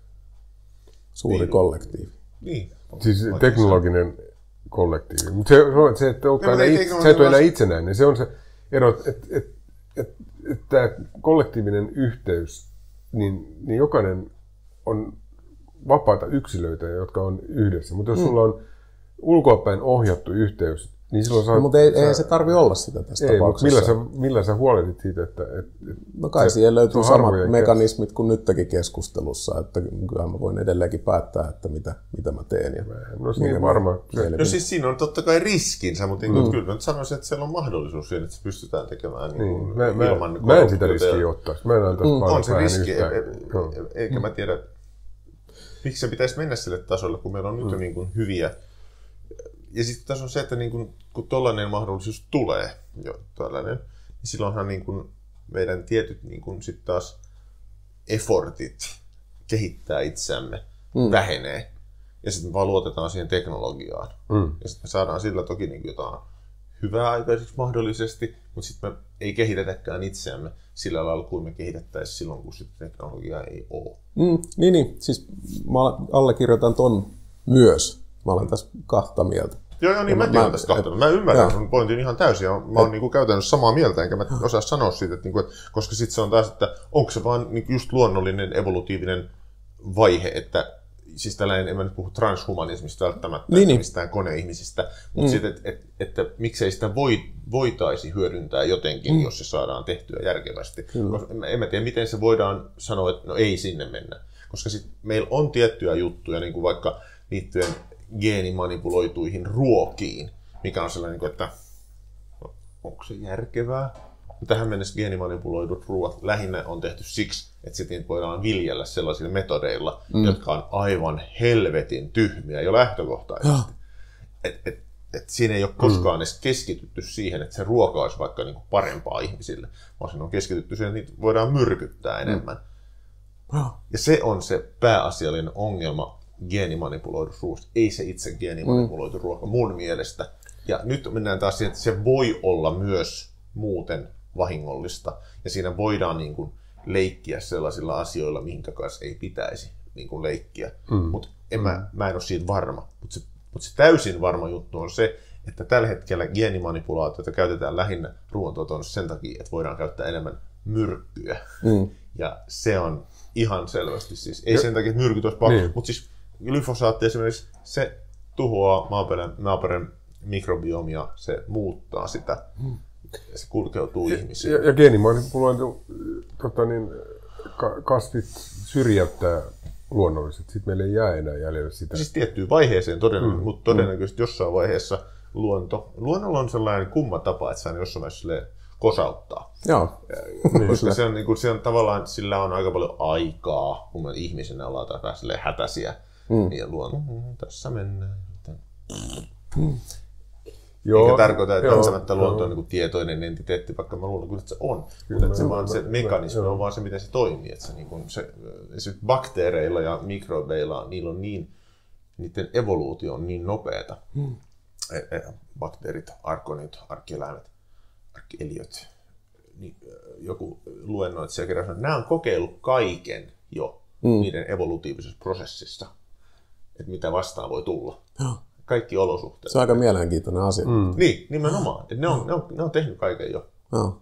Suuri niin. kollektiivi. Niin. Siis teknologinen kollektiivi. Mutta se, se, että no, itse, sä et ole enää itsenäinen, se on se ero, että et, et, et, et tämä kollektiivinen yhteys, niin, niin jokainen on vapaita yksilöitä, jotka on yhdessä. Mutta jos mm. sulla on ulkoapäin ohjattu yhteys, niin silloin saa... No, mutta ei, sä, ei se tarvi olla sitä tässä ei, tapauksessa. Millä sä, millä sä huolehdit siitä, että... Et, et, no kai siihen löytyy samat mekanismit kuin nytkin keskustelussa, että kyllähän mä voin edelleenkin päättää, että mitä, mitä mä teen. Ja no niin varmaan. No siis siinä on totta kai riskinsä, mutta mm. kyllä mä sanoisin, että siellä on mahdollisuus siihen, että se pystytään tekemään niin, niin, mä, ilman... Mä, mä en sitä riskiä ottaisi. Mä en antaisi mm. On se riski, e, e, eikä mm. mä tiedä, miksi se pitäisi mennä sille tasolle, kun meillä on nyt mm. niin kuin hyviä... Ja sitten tässä on se, että niin kun, kun tollainen mahdollisuus tulee, jo tällainen, niin silloinhan niin kun meidän tietyt niin kun sit taas effortit kehittää itseämme mm. vähenee. Ja sitten me vaan luotetaan siihen teknologiaan. Mm. Ja sitten me saadaan sillä toki niin jotain hyvää aikaiseksi mahdollisesti, mutta sitten me ei kehitetäkään itseämme sillä lailla, kuin me kehitettäisiin silloin, kun sitten teknologiaa ei ole. Mm, niin, niin, siis mä allekirjoitan ton myös. Mä olen tässä kahta mieltä. Joo, joo, niin mä, mäkin olen tästä kahta. Mä ymmärrän sun pointin ihan täysin. Mä oon niinku käytännössä samaa mieltä, enkä mä osaa sanoa siitä, että, niinku, että koska sitten se on taas, että onko se vaan niinku just luonnollinen, evolutiivinen vaihe, että siis tällainen, en mä nyt puhu transhumanismista välttämättä, niin, niin. mistään koneihmisistä, mutta mm. sitten, että et, et, et, miksei sitä voi, voitaisi hyödyntää jotenkin, mm. jos se saadaan tehtyä järkevästi. Koska en, en mä tiedä, miten se voidaan sanoa, että no ei sinne mennä. Koska sit meillä on tiettyjä juttuja, niin kuin vaikka liittyen geenimanipuloituihin ruokiin, mikä on sellainen, että onko se järkevää? Tähän mennessä geenimanipuloidut ruoat lähinnä on tehty siksi, että sitten voidaan viljellä sellaisilla metodeilla, mm. jotka on aivan helvetin tyhmiä jo lähtökohtaisesti. Et, et, et siinä ei ole koskaan mm. edes keskitytty siihen, että se ruoka olisi vaikka niinku parempaa ihmisille, vaan siinä on keskitytty siihen, että niitä voidaan myrkyttää enemmän. Mm. Ja se on se pääasiallinen ongelma geenimanipuloidut ruoasta, ei se itse geenimanipuloitu mm. ruoka mun mielestä. Ja nyt mennään taas siihen, että se voi olla myös muuten vahingollista. Ja siinä voidaan niin kuin leikkiä sellaisilla asioilla, minkä kanssa ei pitäisi niin kuin leikkiä. Mm. Mutta en mä, mä en ole siitä varma. Mutta se, mut se täysin varma juttu on se, että tällä hetkellä geenimanipulaatiota käytetään lähinnä ruoantuotannossa sen takia, että voidaan käyttää enemmän myrkkyjä. Mm. Ja se on ihan selvästi siis. Ei ja, sen takia, että myrkyt olisi paha, niin. Mutta siis glyfosaatti esimerkiksi, se tuhoaa maaperän, maaperän mikrobiomia, se muuttaa sitä. Mm. Ja se kulkeutuu ja, ihmisiin. Ja, ja geenimanipulointi, tota niin, ka, kasvit syrjäyttää luonnollisesti. Sitten meillä ei jää enää jäljellä sitä. Siis tiettyyn vaiheeseen todennäköisesti, mm. mutta todennäköisesti mm. jossain vaiheessa luonto. Luonnolla on sellainen kumma tapa, että saa jossain vaiheessa kosauttaa. Joo. Ja, koska se on, niin kuin, se on tavallaan, sillä on aika paljon aikaa, kun me ihmisenä ollaan vähän hätäisiä. Mm. Ja luonto, mm, tässä mennään. Mm. Joo, eikä tarkoita, että välttämättä luonto on niin tietoinen entiteetti, vaikka mä luulen, että se on. Kyllä, mutta se, vaan se mekanismi joo. on vaan se, miten se toimii. Että se, niin kuin, se, se bakteereilla ja mikrobeilla, niillä on niin, niiden evoluutio on niin nopeata. Hmm. Bakteerit, arkonit, arkkieläimet, arkkieliöt. Niin, joku luennoitsija kerran sanoi, että nämä on kokeillut kaiken jo hmm. niiden evolutiivisessa prosessissa, että mitä vastaan voi tulla. Joo. Kaikki olosuhteet. Se on aika mielenkiintoinen asia. Mm. Niin, nimenomaan. Et ne, on, ne, on, ne on tehnyt kaiken jo. No.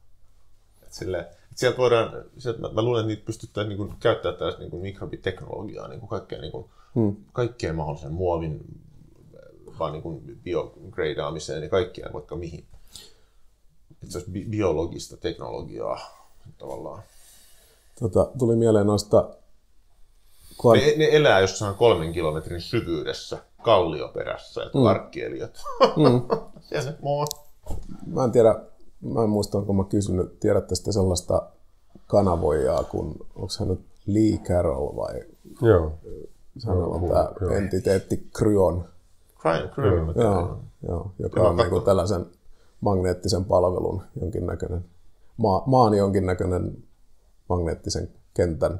Et sille, et sieltä voidaan, sieltä mä, mä luulen, että niitä pystytään niinku käyttämään tällaista niinku mikrobiteknologiaa, niinku kaikkea, niinku, mm. kaikkeen mahdollisen muovin vaan niinku biogreidaamiseen ja kaikkea vaikka mihin. Et se olisi bi- biologista teknologiaa tavallaan. Tota, tuli mieleen noista... Kun... Ne, ne elää jossain kolmen kilometrin syvyydessä. Kallioperässä, että mm. arkkieliöt. Mm. Siellä moo. Mä en tiedä, mä en muista, onko mä kysynyt, tiedätte sitten sellaista kanavoijaa, kun onko hän nyt Lee Carroll vai? Joo. Hänellä on tämä entiteetti Kryon. Kryon. Joo, joo, joka on niinku tällaisen magneettisen palvelun jonkinnäköinen, maa, maan jonkinnäköinen magneettisen kentän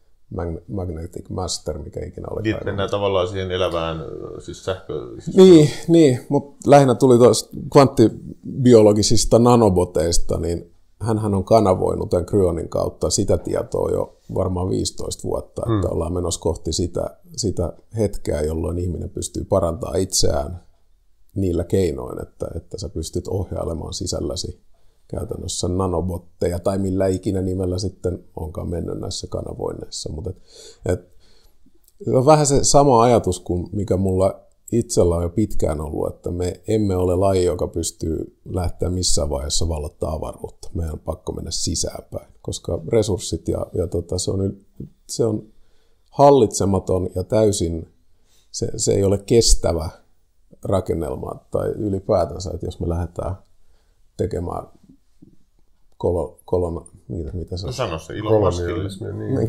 magnetic master, mikä ikinä oli. Nyt mennään tavallaan siihen elävään siis sähkö... Siis niin, niin, mutta lähinnä tuli tuosta kvanttibiologisista nanoboteista, niin hänhän on kanavoinut tämän Kryonin kautta sitä tietoa jo varmaan viisitoista vuotta, hmm. että ollaan menossa kohti sitä, sitä hetkeä, jolloin ihminen pystyy parantamaan itseään niillä keinoin, että, että sä pystyt ohjailemaan sisälläsi käytännössä nanobotteja tai millä ikinä nimellä sitten onkaan mennyt näissä kanavoinneissa. Mutta et, et, se on vähän se sama ajatus kuin mikä mulla itsellä on jo pitkään ollut, että me emme ole laji, joka pystyy lähteä missään vaiheessa vallottaa avaruutta. Meidän on pakko mennä sisäänpäin, koska resurssit ja, ja tota, se, on, se on hallitsematon ja täysin, se, se ei ole kestävä rakennelma tai ylipäätänsä, että jos me lähdetään tekemään Kolo, kolona, mitä, mitä se on? No sano se, Elon Muskille. Niin.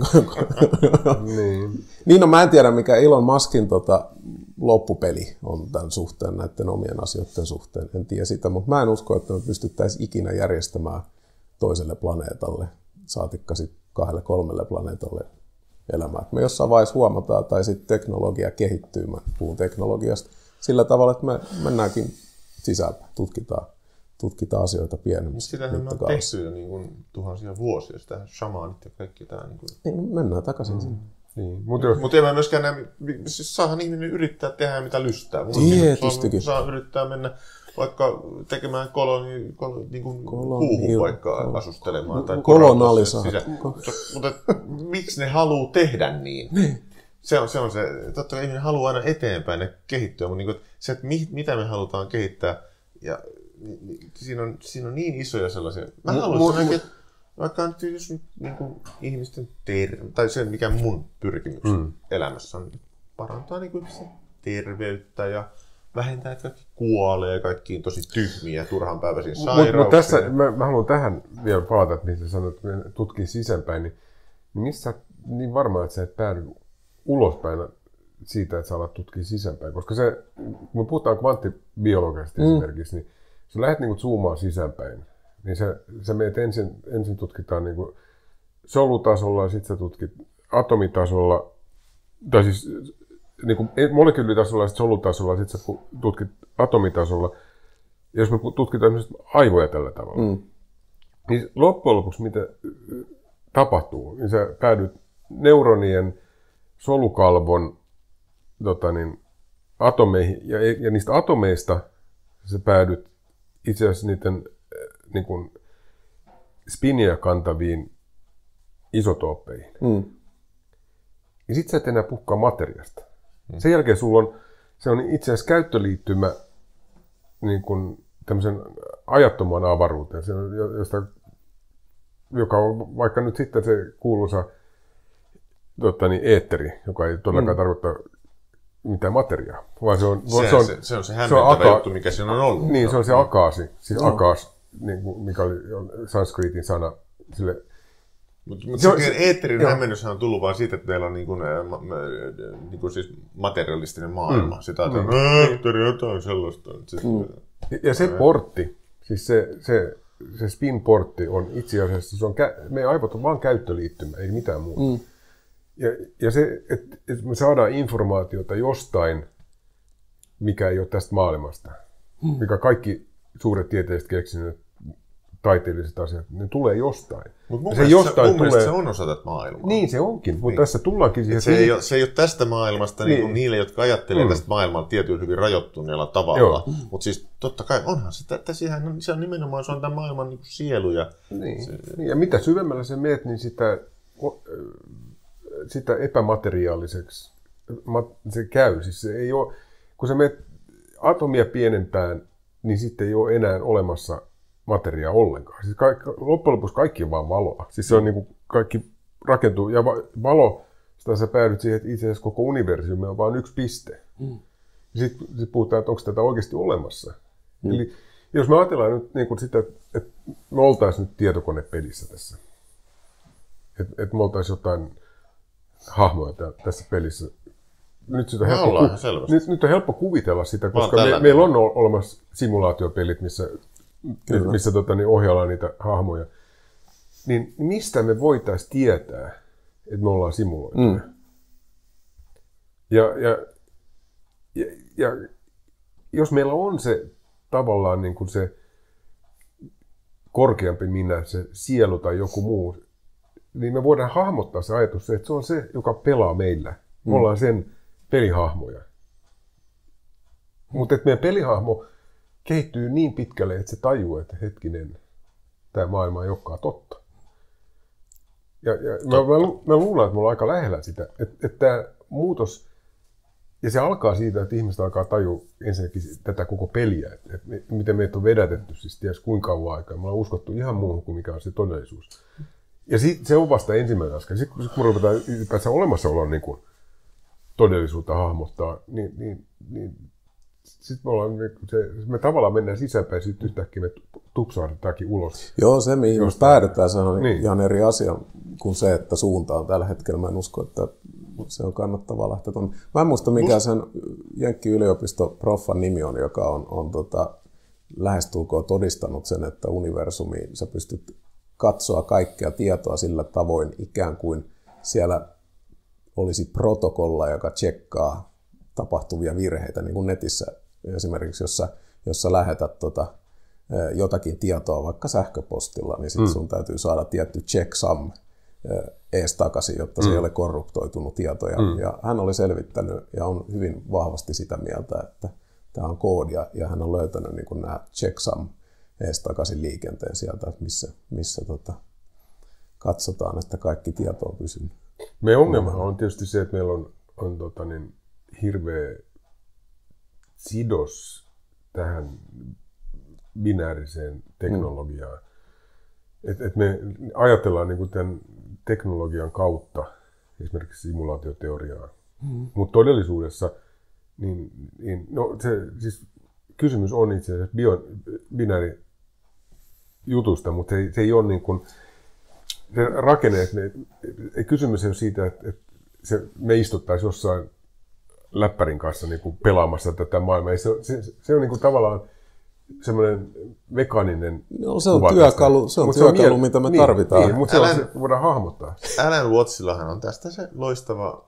niin. niin, no mä en tiedä, mikä Elon Muskin tota, loppupeli on tämän suhteen, näiden omien asioiden suhteen. En tiedä sitä, mutta mä en usko, että me pystyttäisiin ikinä järjestämään toiselle planeetalle, saatikka sitten kahdelle kolmelle planeetalle elämää. Me jossain vaiheessa huomataan, tai sitten teknologia kehittyy, mä puhun teknologiasta, sillä tavalla, että me mennäänkin sisäänpäin, tutkitaan, tutkitaan asioita pienemmissä. Sitähän me on tehty jo niin kuin tuhansia vuosia, sitä shamaanit ja kaikki tämä. Niin kuin... niin, mennään takaisin mm. sinne. Niin, mutta jos... Mut en mä myöskään näe, siis saahan ihminen yrittää tehdä mitä lystää. Tietystikin. Saa yrittää mennä vaikka tekemään koloni, kol, niin kuin kuuhun vaikka kol, asustelemaan. Tai kolonalisaatio. Mutta miksi ne haluaa tehdä niin? niin. Se on se, on se totta kai ihminen haluaa aina eteenpäin ja kehittyä, mutta niin kuin, se, että mi, mitä me halutaan kehittää, ja niin, siinä, on, siinä on niin isoja sellaisia. Mä M- haluaisin m- että vaikka nyt jos niin kuin ihmisten ter- tai se mikä mun pyrkimys mm. elämässä on, parantaa niin kuin terveyttä ja vähentää, että kaikki kuolee ja kaikkiin tosi tyhmiä turhanpäiväisiä sairauksia. Mutta tässä, mä, mä haluan tähän vielä palata, että mihin sä sanoit, että tutkii sisäänpäin, niin missä niin varmaan, että sä et päädy ulospäin siitä, että sä alat tutkia sisäänpäin. Koska se, kun me puhutaan kvanttibiologiasta mm. esimerkiksi, niin jos sä lähdet niin zoomaan sisäänpäin, niin sä, sä meet ensin, ensin tutkitaan niin kuin solutasolla ja sitten sä tutkit atomitasolla, tai siis niin kuin molekyylitasolla ja sitten solutasolla ja sitten sä tutkit atomitasolla. Ja jos me tutkitaan aivoja tällä tavalla, mm. niin loppujen lopuksi mitä tapahtuu, niin sä päädyt neuronien solukalvon tota niin, atomeihin, ja, ja niistä atomeista sä päädyt itse asiassa niiden niin kuin, spiniä kantaviin isotooppeihin. Mm. Ja sit sä et enää puhukaan materiasta. Mm. Sen jälkeen sulla on, se on itse asiassa käyttöliittymä niin kuin tämmöisen ajattoman avaruuteen, se on, josta, joka on vaikka nyt sitten se kuuluisa Totta, niin eetteri, joka ei todellakaan mm. tarkoita mitään materiaa, vaan se on se, se, on, se, se, on se hämmentävä aka- juttu, mikä siinä on ollut. Niin, se on se akaasi, siis mm. akaas, niin kuin, mikä oli sanskritin sana sille. Mutta mut se, se eetterin hämmennyshän on tullut vaan siitä, että meillä on niin kuin, äh, niin kuin siis materialistinen maailma. Mm. Sitä ajatellaan, mm. eetteri jotain sellaista. Siis, mm. Ja se portti, siis se, se, se spin-portti on itse asiassa, se on, meidän aivot on vaan käyttöliittymä, ei mitään muuta. Mm. Ja, ja se, että et me saadaan informaatiota jostain, mikä ei ole tästä maailmasta, hmm. mikä kaikki suuret tieteelliset keksinnöt, taiteelliset asiat, ne tulee jostain. Mutta mun, se jostain mun tulee... se on osa tätä maailmaa. Niin se onkin, niin. Mutta tässä tullaankin siihen... Se, ei ole, se ei ole tästä maailmasta niin. Niin niille, jotka ajattelee hmm. tästä maailmaa tietyllä hyvin rajoittuneella tavalla. Mutta siis totta kai onhan se, että sehän, se on nimenomaan se on tämän maailman niin kuin sielu. Ja, niin. Se, ja mitä syvemmällä sä meet, niin sitä... sitä epämateriaaliseksi se käy. Siis se ei ole, kun sä menet atomia pienempään, niin sitten ei ole enää olemassa materiaa ollenkaan. Siis kaikki, loppujen lopuksi kaikki on vaan valoa. Siis se on niin kuin kaikki rakentuu. Ja valo, sitä sä päädyt siihen, että itse asiassa koko universumi on vain yksi piste. Mm. Sitten sit puhutaan, että onko tätä oikeasti olemassa. Mm. Eli jos me ajatellaan nyt niin kuin sitä, että me oltaisiin nyt tietokonepelissä tässä. Että et me oltaisiin jotain hahmoja tässä pelissä. Nyt, sitä helppo, ku... nyt, nyt on helppo kuvitella sitä, koska me, meillä on olemassa simulaatiopelit, missä, missä tota, niin ohjaillaan niitä hahmoja. Niin mistä me voitaisiin tietää, että me ollaan simuloituja? Mm. Ja, ja, ja, ja jos meillä on se tavallaan niin kuin se korkeampi minä, se sielu tai joku muu, niin me voidaan hahmottaa se ajatus, että se on se, joka pelaa meillä. Me mm. ollaan sen pelihahmoja. Mutta meidän pelihahmo kehittyy niin pitkälle, että se tajuu, että hetkinen, tämä maailma ei olekaan totta. Ja, ja totta. Mä, mä, mä luulen, että me ollaan aika lähellä sitä, että, että tämä muutos, ja se alkaa siitä, että ihmiset alkaa tajua ensinnäkin tätä koko peliä, että, että miten meitä on vedätetty, siis ties kuinka kauan aikaa. Me ollaan uskottu ihan muuhun kuin mikä on se todellisuus. Ja sit, se on vasta ensimmäinen askel. Sitten sit kun me ruvetaan ylipäätään olemassaolon niin kuin todellisuutta hahmottaa, niin, niin, niin sitten me, ollaan, se, me tavallaan mennään sisäänpäin, sitten yhtäkkiä me tupsahdetaankin ulos. Joo, se mihin me päädytään, se on niin. Ihan eri asia kuin se, että suunta on tällä hetkellä. Mä en usko, että se on kannattavaa lähteä tuonne. Mä en muista, mikä sen Jenkki-yliopisto-proffan nimi on, joka on, on tota, lähestulkoon todistanut sen, että universumi, sä pystyt katsoa kaikkea tietoa sillä tavoin, ikään kuin siellä olisi protokolla, joka tsekkaa tapahtuvia virheitä, niin kuin netissä esimerkiksi, jos sä jos sä lähetät tota, jotakin tietoa vaikka sähköpostilla, niin sitten mm. sun täytyy saada tietty checksum ees takaisin, jotta se mm. ei ole korruptoitunut tietoja. Mm. Ja hän oli selvittänyt ja on hyvin vahvasti sitä mieltä, että tämä on koodia, ja hän on löytänyt niin kuin nämä checksum ees takaisin liikenteen sieltä, että missä, missä tota, katsotaan, että kaikki tieto on pysynyt. Meidän ongelma on tietysti se, että meillä on, on tota niin, hirveä sidos tähän binääriseen teknologiaan. Mm. Et, et me ajatellaan niin kuin tämän teknologian kautta esimerkiksi simulaatioteoriaa, mm. mutta todellisuudessa niin, niin, no, se, siis kysymys on itse asiassa bio, binääri jutusta, mutta se, se ei ole niin kuin se rakenne, että me, kysymys ei ole siitä, että, että se, me istuttaisiin jossain läppärin kanssa niin kuin pelaamassa tätä maailmaa. Se, se, se on niin kuin tavallaan semmoinen mekaaninen no, se on työkalu, se on työkalu on, mitä me niin, tarvitaan. Niin, mutta Alan, se on, se voidaan hahmottaa. Alan Wattsillahan on tästä se loistava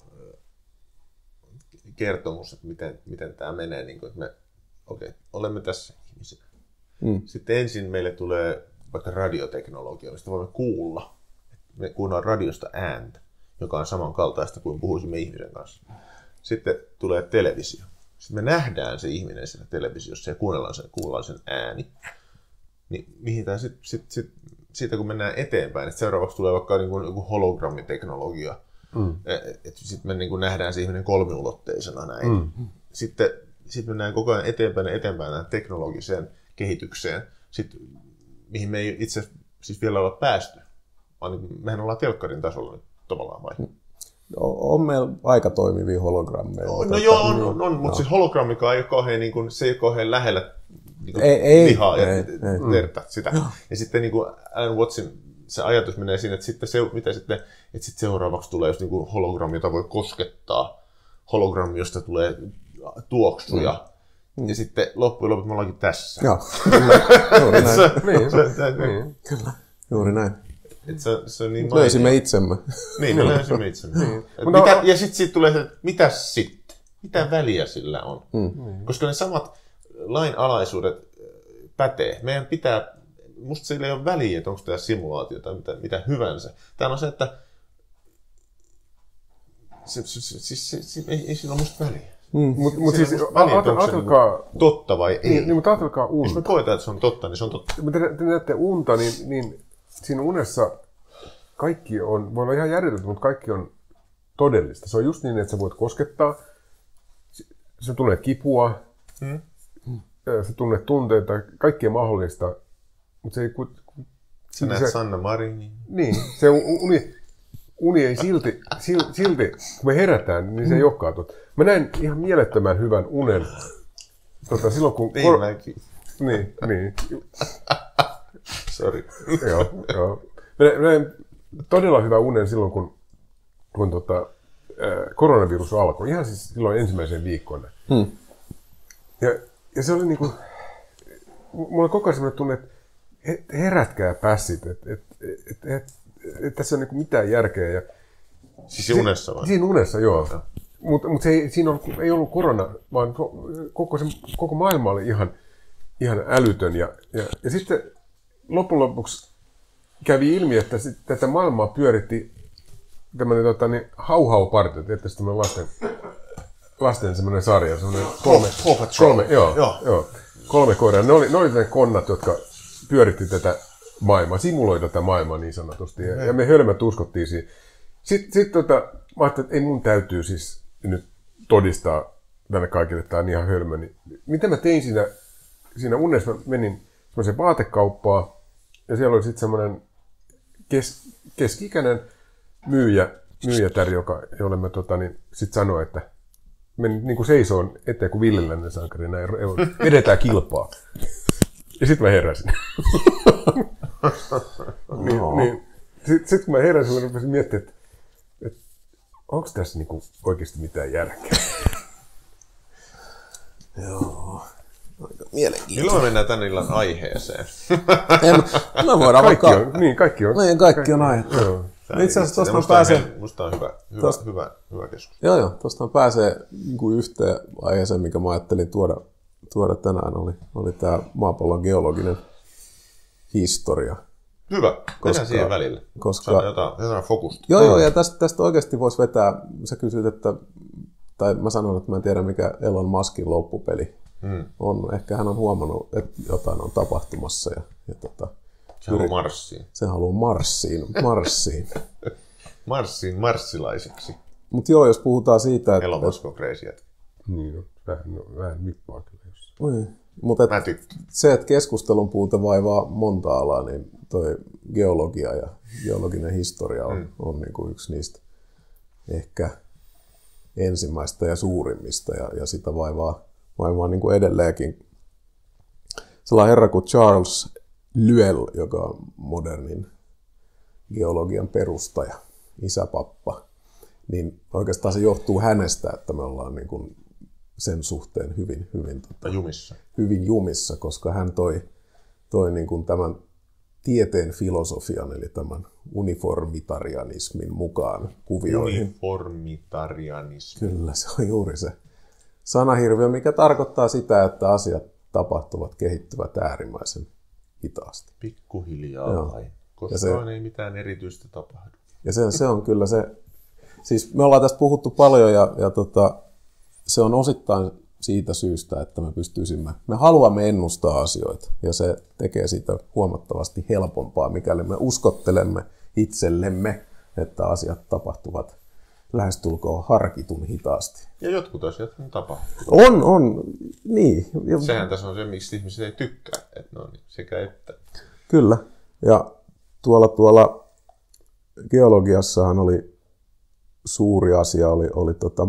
kertomus, että miten, miten tämä menee. Niin kuin, että me okay, olemme tässä ihmisinä. Hmm. Sitten ensin meille tulee vaikka radioteknologia, mistä voimme kuulla. Me kuunnellaan radiosta ääntä, joka on samankaltaista kuin puhuisimme ihmisen kanssa. Sitten tulee televisio. Sitten me nähdään se ihminen siinä televisiossa ja kuunnellaan sen, kuullaan sen ääni. Niin mihin tämä sit, sit, sit, siitä kun mennään eteenpäin, että seuraavaksi tulee vaikka niin kuin joku hologrammiteknologia. Mm. Että sitten me niin kuin nähdään se ihminen kolmiulotteisena näin. Mm. Sitten sit mennään koko ajan eteenpäin ja eteenpäin näin teknologiseen kehitykseen, sitten, mihin me ei itse siis vielä olla päästy. Vaan niin, mehän ollaan telkkarin tasolla nyt tavallaan vai? On meillä aika toimivia hologrammeja. No, no joo, on, on, on mutta no. Siis hologrammikaan ei ole kauhean, niin kuin, se ei ole kauhean lähellä niin kuin, ei, lihaa ei, ja ei, verta ei. Sitä. No. Ja sitten niin kuin Alan Wattsin se ajatus menee siinä, että sitten, se, mitä sitten, että sitten seuraavaksi tulee just niin kuin hologrammi, jota voi koskettaa. Hologrammi, josta tulee tuoksuja. Mm. Ja sitten loppujen lopuksi me ollaankin tässä. Joo, kyllä. Juuri näin. se, niin, se, se, niin. Kyllä, juuri näin. Et se, se on niin löysimme itsemme. Niin, me löysimme itsemme. Niin. Mitä, ja sitten siitä tulee se, että mitä sitten? Mitä väliä sillä on? Mm. Koska ne samat lainalaisuudet pätee. Meidän pitää, musta sillä ei ole väliä, että onko tämä simulaatio tai mitä, mitä hyvänsä. Tämä on se, että se, se, se, se, se, se, ei, ei sillä ole musta väliä. Mm. Mutta mut siis ajatelkaa totta vai ei. Niin, niin mutta ajatelkaa unta. Jos me koetaan, että se on totta, niin se on totta. Mutta te, te näette unta, niin, niin siinä unessa kaikki on, voi olla ihan järjetöntä, mutta kaikki on todellista. Se on just niin, että sä voit koskettaa, sä tunnet kipua, hmm. sä tunnet tunteita, kaikkea mahdollista, mutta se ei... Ku, sä näet se, Sanna Marinin. Niin, se uni, uni ei silti, silti, kun me herätään, niin se ei olekaan totta. Mä näin ihan mielettömän hyvän unen. Tota, silloin kun... Niin kor... mäkin. Niin, niin. Sori. joo, joo. Mä näin todella hyvän unen silloin, kun, kun tota, koronavirus alkoi. Ihan siis silloin ensimmäisen viikkoina. Hmm. Ja, ja se oli niinku... Mulla oli koko ajan sellainen tunne, että herätkää pässit, että et, et, et, et, et tässä ei ole niinku mitään järkeä. Ja siis unessa vai? Siinä unessa, joo. Ja. Mutta mut siinä on, ei ollut korona, vaan koko, se, koko maailma oli ihan, ihan älytön. Ja, ja, ja sitten loppujen lopuksi kävi ilmi, että sit, tätä maailmaa pyöritti tämmöinen tota, niin, hau-hau-partio, tietysti tämmöinen lasten, lasten semmoinen sarja. Semmoinen kolme, kolme, joo, joo. Joo, kolme koiraa. Ne oli, ne oli ne konnat, jotka pyöritti tätä maailmaa, simuloi tätä maailmaa niin sanotusti. Ja, ja me hölmät uskottiin siihen. Sitten sit, tota, mä ajattelin, että ei mun täytyy siis nyt todistaa tälle kaikille, että tämä on ihan hölmö. Niin, mitä mä tein siinä, siinä unessa? Mä menin semmoiseen vaatekauppaan ja siellä oli sitten semmoinen kes, keski-ikäinen myyjä, myyjätär, joka, jolle mä tota, niin, sitten sanoin, että menin niin kuin seisoon eteen kuin Villelännen sankari, näin vedetään kilpaa. Ja sitten mä heräsin. niin, niin, sitten sit kun mä heräsin, mä rupesin miettimään, että et, onko tässä niinku oikeasti mitään järkeä? Joo. Mielenkiintoista. Milloin me mennään tän illan aiheeseen? en, me voidaan kaikki vaikka... on, niin, kaikki on. Niin, kaikki, kaikki on aihe. Itse asiassa tuosta pääsee... Musta on hyvä, hyvä, tosta, hyvä, hyvä keskustelu. Joo, joo. Tuosta pääsee niin kuin yhteen aiheeseen, mikä mä ajattelin tuoda tuoda tänään, oli, oli tämä maapallon geologinen historia. Hyvä, mennään siihen välille. Koska, Sano jotain, jotain fokusta. Joo, joo, ja tästä, tästä oikeasti voisi vetää, sä kysyt, että, tai mä sanon, että mä en tiedä mikä Elon Muskin loppupeli hmm. on. Ehkä hän on huomannut, että jotain on tapahtumassa. Ja, ja tota, se haluaa marssiin. Se haluaa marssiin, marssiin. marssiin marssilaiseksi. Mutta joo, jos puhutaan siitä, että... Elon Musk on crazy. Niin, no, vähän, no, vähän vippaa kyllä jossain. Mutta se, että keskustelun puute vaivaa monta alaa, niin toi geologia ja geologinen historia on, mm. on niin kuin yksi niistä ehkä ensimmäistä ja suurimmista, ja, ja sitä vaivaa, vaivaa niin kuin edelleenkin sellainen herra kuin Charles Lyell, joka on modernin geologian perustaja, isäpappa, niin oikeastaan se johtuu hänestä, että me ollaan niin kuin sen suhteen hyvin, hyvin, tota, jumissa. hyvin jumissa, koska hän toi, toi niin kuin tämän tieteen filosofian, eli tämän uniformitarianismin mukaan kuvioihin. Uniformitarianismi. Kyllä, se on juuri se sanahirviö, mikä tarkoittaa sitä, että asiat tapahtuvat, kehittyvät äärimmäisen hitaasti. Pikkuhiljaa Joo. vain, koska se, ei mitään erityistä tapahdu. Ja se, se on kyllä se, siis me ollaan tästä puhuttu paljon ja, ja tota, se on osittain siitä syystä, että me pystyisimme, me haluamme ennustaa asioita ja se tekee siitä huomattavasti helpompaa, mikäli me uskottelemme itsellemme, että asiat tapahtuvat lähestulkoon harkitun hitaasti. Ja jotkut asiat tapahtuu. On, on, niin. Sehän tässä on se, miksi ihmiset ei tykkää, että no niin, sekä että. Kyllä, ja tuolla, tuolla geologiassahan oli suuri asia, oli, oli tota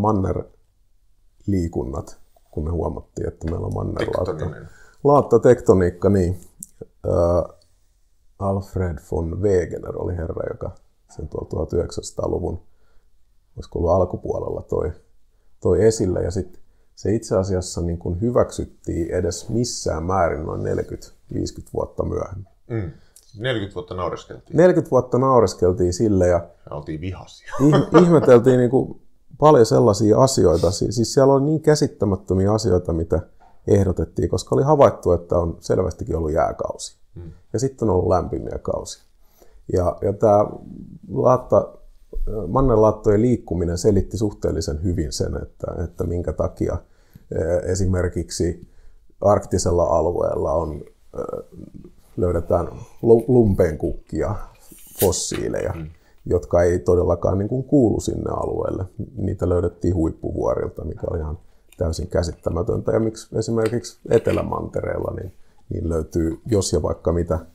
mannerliikunnat, kun me huomattiin, että meillä on mannerlaatta. Laatta tektoniikka, niin. Äh, Alfred von Wegener oli herra, joka sen tuolla tuhatyhdeksänsataaluvun, olisiko ollut alkupuolella, toi, toi esille. Ja sitten se itse asiassa niin kun hyväksyttiin edes missään määrin noin neljäkymmentä viisikymmentä vuotta myöhemmin. Mm. neljäkymmentä vuotta naureskeltiin. neljäkymmentä vuotta naureskeltiin sille ja, ja oltiin vihaisia. Ihmeteltiin niin kuin paljon sellaisia asioita. Siis siellä oli niin käsittämättömiä asioita, mitä ehdotettiin, koska oli havaittu, että on selvästikin ollut jääkausi. Hmm. Ja sitten on ollut lämpimiä kausia. Ja, ja tämä laatta, mannerlaattojen liikkuminen selitti suhteellisen hyvin sen, että, että minkä takia esimerkiksi arktisella alueella on, löydetään lumpeenkukkia, fossiileja, hmm. jotka ei todellakaan niin kuin kuulu sinne alueelle. Niitä löydettiin huippuvuorilta, mikä oli ihan täysin käsittämätöntä. Ja miksi esimerkiksi Etelämantereella niin, niin löytyy jos ja vaikka mitä ä,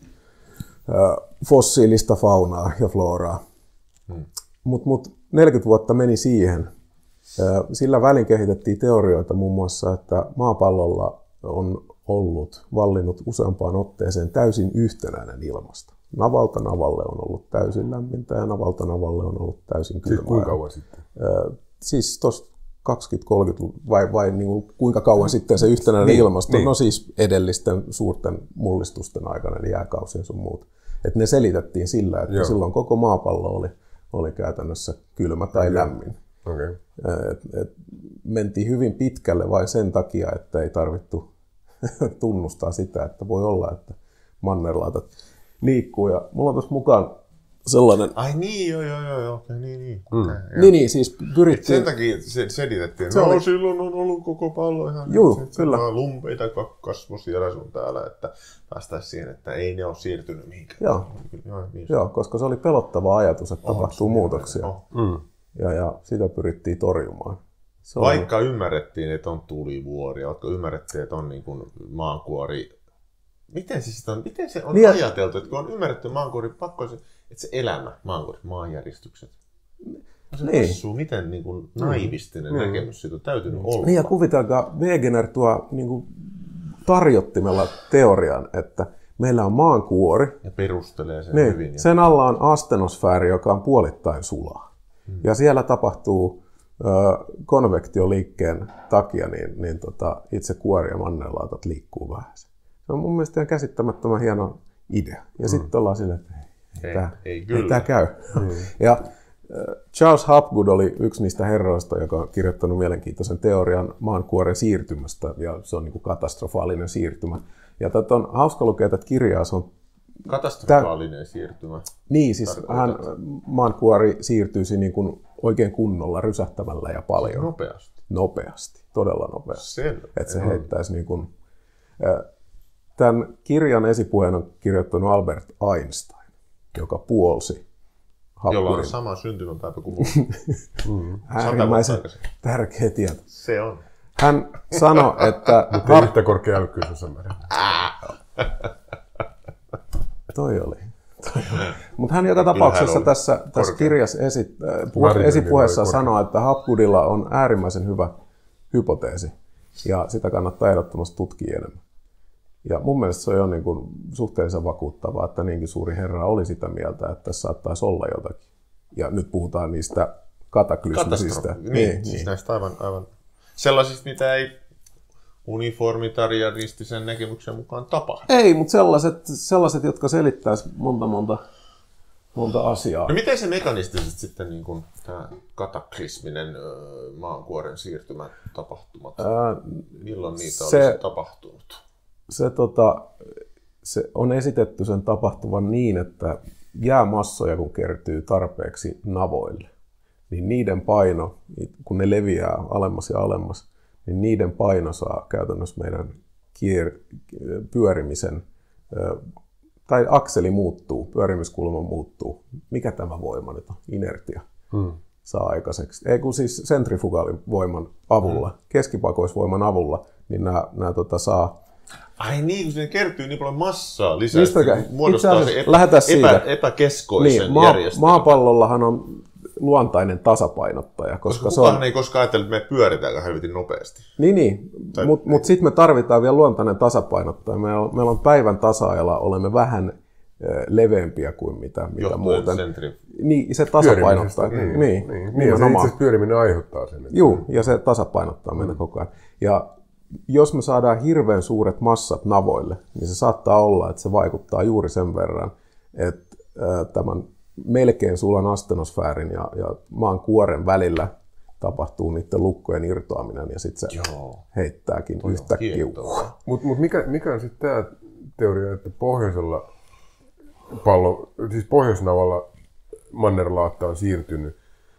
fossiilista faunaa ja floraa. Hmm. Mutta mut neljäkymmentä vuotta meni siihen. Ä, sillä välin kehitettiin teorioita muun muassa, että maapallolla on ollut, vallinnut useampaan otteeseen täysin yhtenäinen ilmasto. Navalta navalle on ollut täysin lämmintä ja navalta navalle on ollut täysin kylmää. Siis kuinka kauan sitten? Äh, siis tuossa kaksikymmentä kolmekymmentä vai, vai niin kuin, kuinka kauan sitten se yhtenäinen niin, ilmasto? Niin. No siis edellisten suurten mullistusten aikana, eli jääkausien sun muut. Et ne selitettiin sillä, että Joo. silloin koko maapallo oli, oli käytännössä kylmä tai okay. lämmin. Okay. Et, et, mentiin hyvin pitkälle vain sen takia, että ei tarvittu tunnustaa sitä, että voi olla, että mannerlaatat liikkuu. Ja mulla on tuossa mukaan sellainen... Ai niin, joo, joo, joo, joo. Niin, niin. Mm. Okay, niin, niin, siis pyrittiin... Sen takia se selitettiin, se no oli... silloin on ollut koko pallo ihan... Juu, kyllä. Lumpeita kasvoi siellä sun täällä, että päästäisiin siihen, että ei ne ole siirtynyt mihinkään. Joo, joo, joo koska se oli pelottava ajatus, että oh, tapahtuu muutoksia. Oh. Mm. Ja, ja sitä pyrittiin torjumaan. Se Vaikka on... ymmärrettiin, että on tulivuoria, vaikka ymmärrettiin, että on niin kuin maankuori... Miten se, sitä on, miten se on niin, ajateltu, että kun on ymmärretty maankuori, pakko se, että se elämä, maankuori, maanjäristykset. No se niin. Hassuu, miten niin kuin naivistinen mm. näkemys siitä on täytynyt olla. Niin ja kuvitelkaa, Wegener tuo niin kuin tarjottimella teorian, että meillä on maankuori. Ja perustelee sen niin, hyvin. Ja... Sen alla on astenosfääri, joka on puolittain sulaa. Hmm. Ja siellä tapahtuu ö, konvektioliikkeen takia, niin, niin tota, itse kuori ja mannerlaatat liikkuu vähän. Se on mun mielestä ihan käsittämättömän hieno idea. Ja mm. sitten ollaan silleen, että ei, ei, tämä, ei, ei tämä käy. Mm. Ja Charles Hapgood oli yksi niistä herroista, joka on kirjoittanut mielenkiintoisen teorian maankuoren siirtymästä, ja se on niin kuin katastrofaalinen siirtymä. Ja tätä on hauska lukea tätä kirjaa, se on katastrofaalinen tä... siirtymä. Niin, siis hän, maankuori siirtyisi niin kuin oikein kunnolla, rysähtämällä ja paljon. Nopeasti. Nopeasti, todella nopeasti. Selvä. Että se heittäisi niin kuin... Tämän kirjan esipuheen on kirjoittanut Albert Einstein, joka puolsi Hapgoodin. Jolla on sama syntymäpäivä kuin muu. Äärimmäisen tärkeä tieto. Se on. Hän sanoi, että... Mutta ei yhtä korkea älykkyys on Toi oli. Mutta hän joka tapauksessa tässä, tässä kirjassa esi, puhe, esipuheessa sanoo, että Hapgoodilla on äärimmäisen hyvä hypoteesi ja sitä kannattaa ehdottomasti tutkia enemmän. Ja mun mielestä se on jo niin kuin suhteellisen vakuuttavaa, että niinkin suuri herra oli sitä mieltä, että tässä saattaisi olla jotakin. Ja nyt puhutaan niistä kataklysmisistä. Niin, niin, siis näistä aivan, aivan sellaisista, mitä ei uniformitarianistisen näkemyksen mukaan tapahdu. Ei, mutta sellaiset, sellaiset jotka selittäisivät monta, monta, monta asiaa. No miten se mekanistisesti sitten niin kuin, tämä kataklysminen maankuoren siirtymän tapahtumat, Ää, milloin niitä se, olisi tapahtunut? Se, tota, se on esitetty sen tapahtuvan niin, että jäämassoja kun kertyy tarpeeksi navoille, niin niiden paino, kun ne leviää alemmas ja alemmas, niin niiden paino saa käytännössä meidän kier- pyörimisen, tai akseli muuttuu, pyörimiskulma muuttuu. Mikä tämä voima nyt on? Inertia hmm. saa aikaiseksi. Ei kun siis sentrifugaalivoiman avulla, hmm. keskipakoisvoiman avulla, niin nämä, nämä tota, saa... Ai niin, kun sinne kertyy niin paljon massaa lisäksi, muodostaa se epä, epä, epäkeskoisen niin, maa, järjestelmän. Maapallollahan on luontainen tasapainottaja. Koska, koska kukaan on... ei koskaan ajatellut, että me pyöritään helvetin nopeasti. Niin, niin. Tai... mutta mut sitten me tarvitaan vielä luontainen tasapainottaja. Meillä on, meillä on päivän tasa-ajalla, olemme vähän leveämpiä kuin mitä, mitä muuten. Sentri... Niin, se tasapainottaa. Niin, niin, niin, niin, niin ja se itse asiassa pyöriminen aiheuttaa sen. Että... Joo, ja se tasapainottaa meitä mm. koko ajan. Ja jos me saadaan hirveän suuret massat navoille, niin se saattaa olla, että se vaikuttaa juuri sen verran, että tämän melkein sulan astenosfäärin ja, ja maan kuoren välillä tapahtuu niiden lukkojen irtoaminen ja sitten se Joo. heittääkin Toi yhtäkkiä. Mutta mut mikä, mikä on sitten tämä teoria, että pohjoisella pallo, siis pohjoisnavalla mannerlaatta on siirtynyt,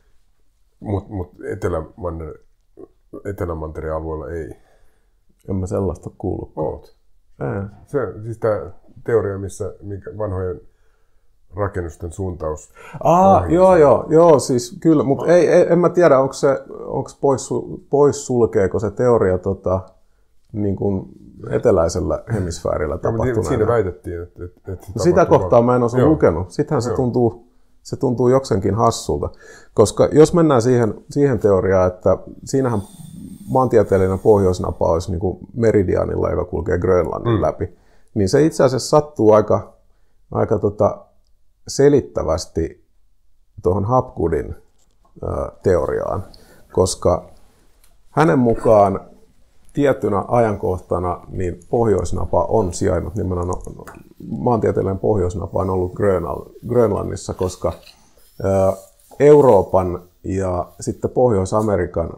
mutta mut etelämanner, etelämantereen alueella ei? En mä sellaista kuullut. Oot. Se, siis tämä teoria, missä mikä vanhojen rakennusten suuntaus. Ah, joo, joo, joo, siis kyllä, mutta ei, ei, en mä tiedä, onko se, onko pois, pois sulkeeko se teoria tota, niin kuin eteläisellä hemisfäärillä tapahtuneena. Siinä väitettiin, että... että, että se sitä kohtaa mä en ole joo. lukenut. Sittenhän se tuntuu, se tuntuu jokseenkin hassulta, koska jos mennään siihen, siihen teoriaan, että siinähän maantieteellinen pohjoisnapa olisi niin kuin meridianilla, joka kulkee Grönlannin mm. läpi, niin se itse asiassa sattuu aika, aika tota, selittävästi tuohon Hapgoodin ä, teoriaan, koska hänen mukaan tiettynä ajankohtana niin pohjoisnapa on sijainnut, nimenomaan maantieteellinen pohjoisnapa on ollut Grönlannissa, koska ä, Euroopan ja sitten Pohjois-Amerikan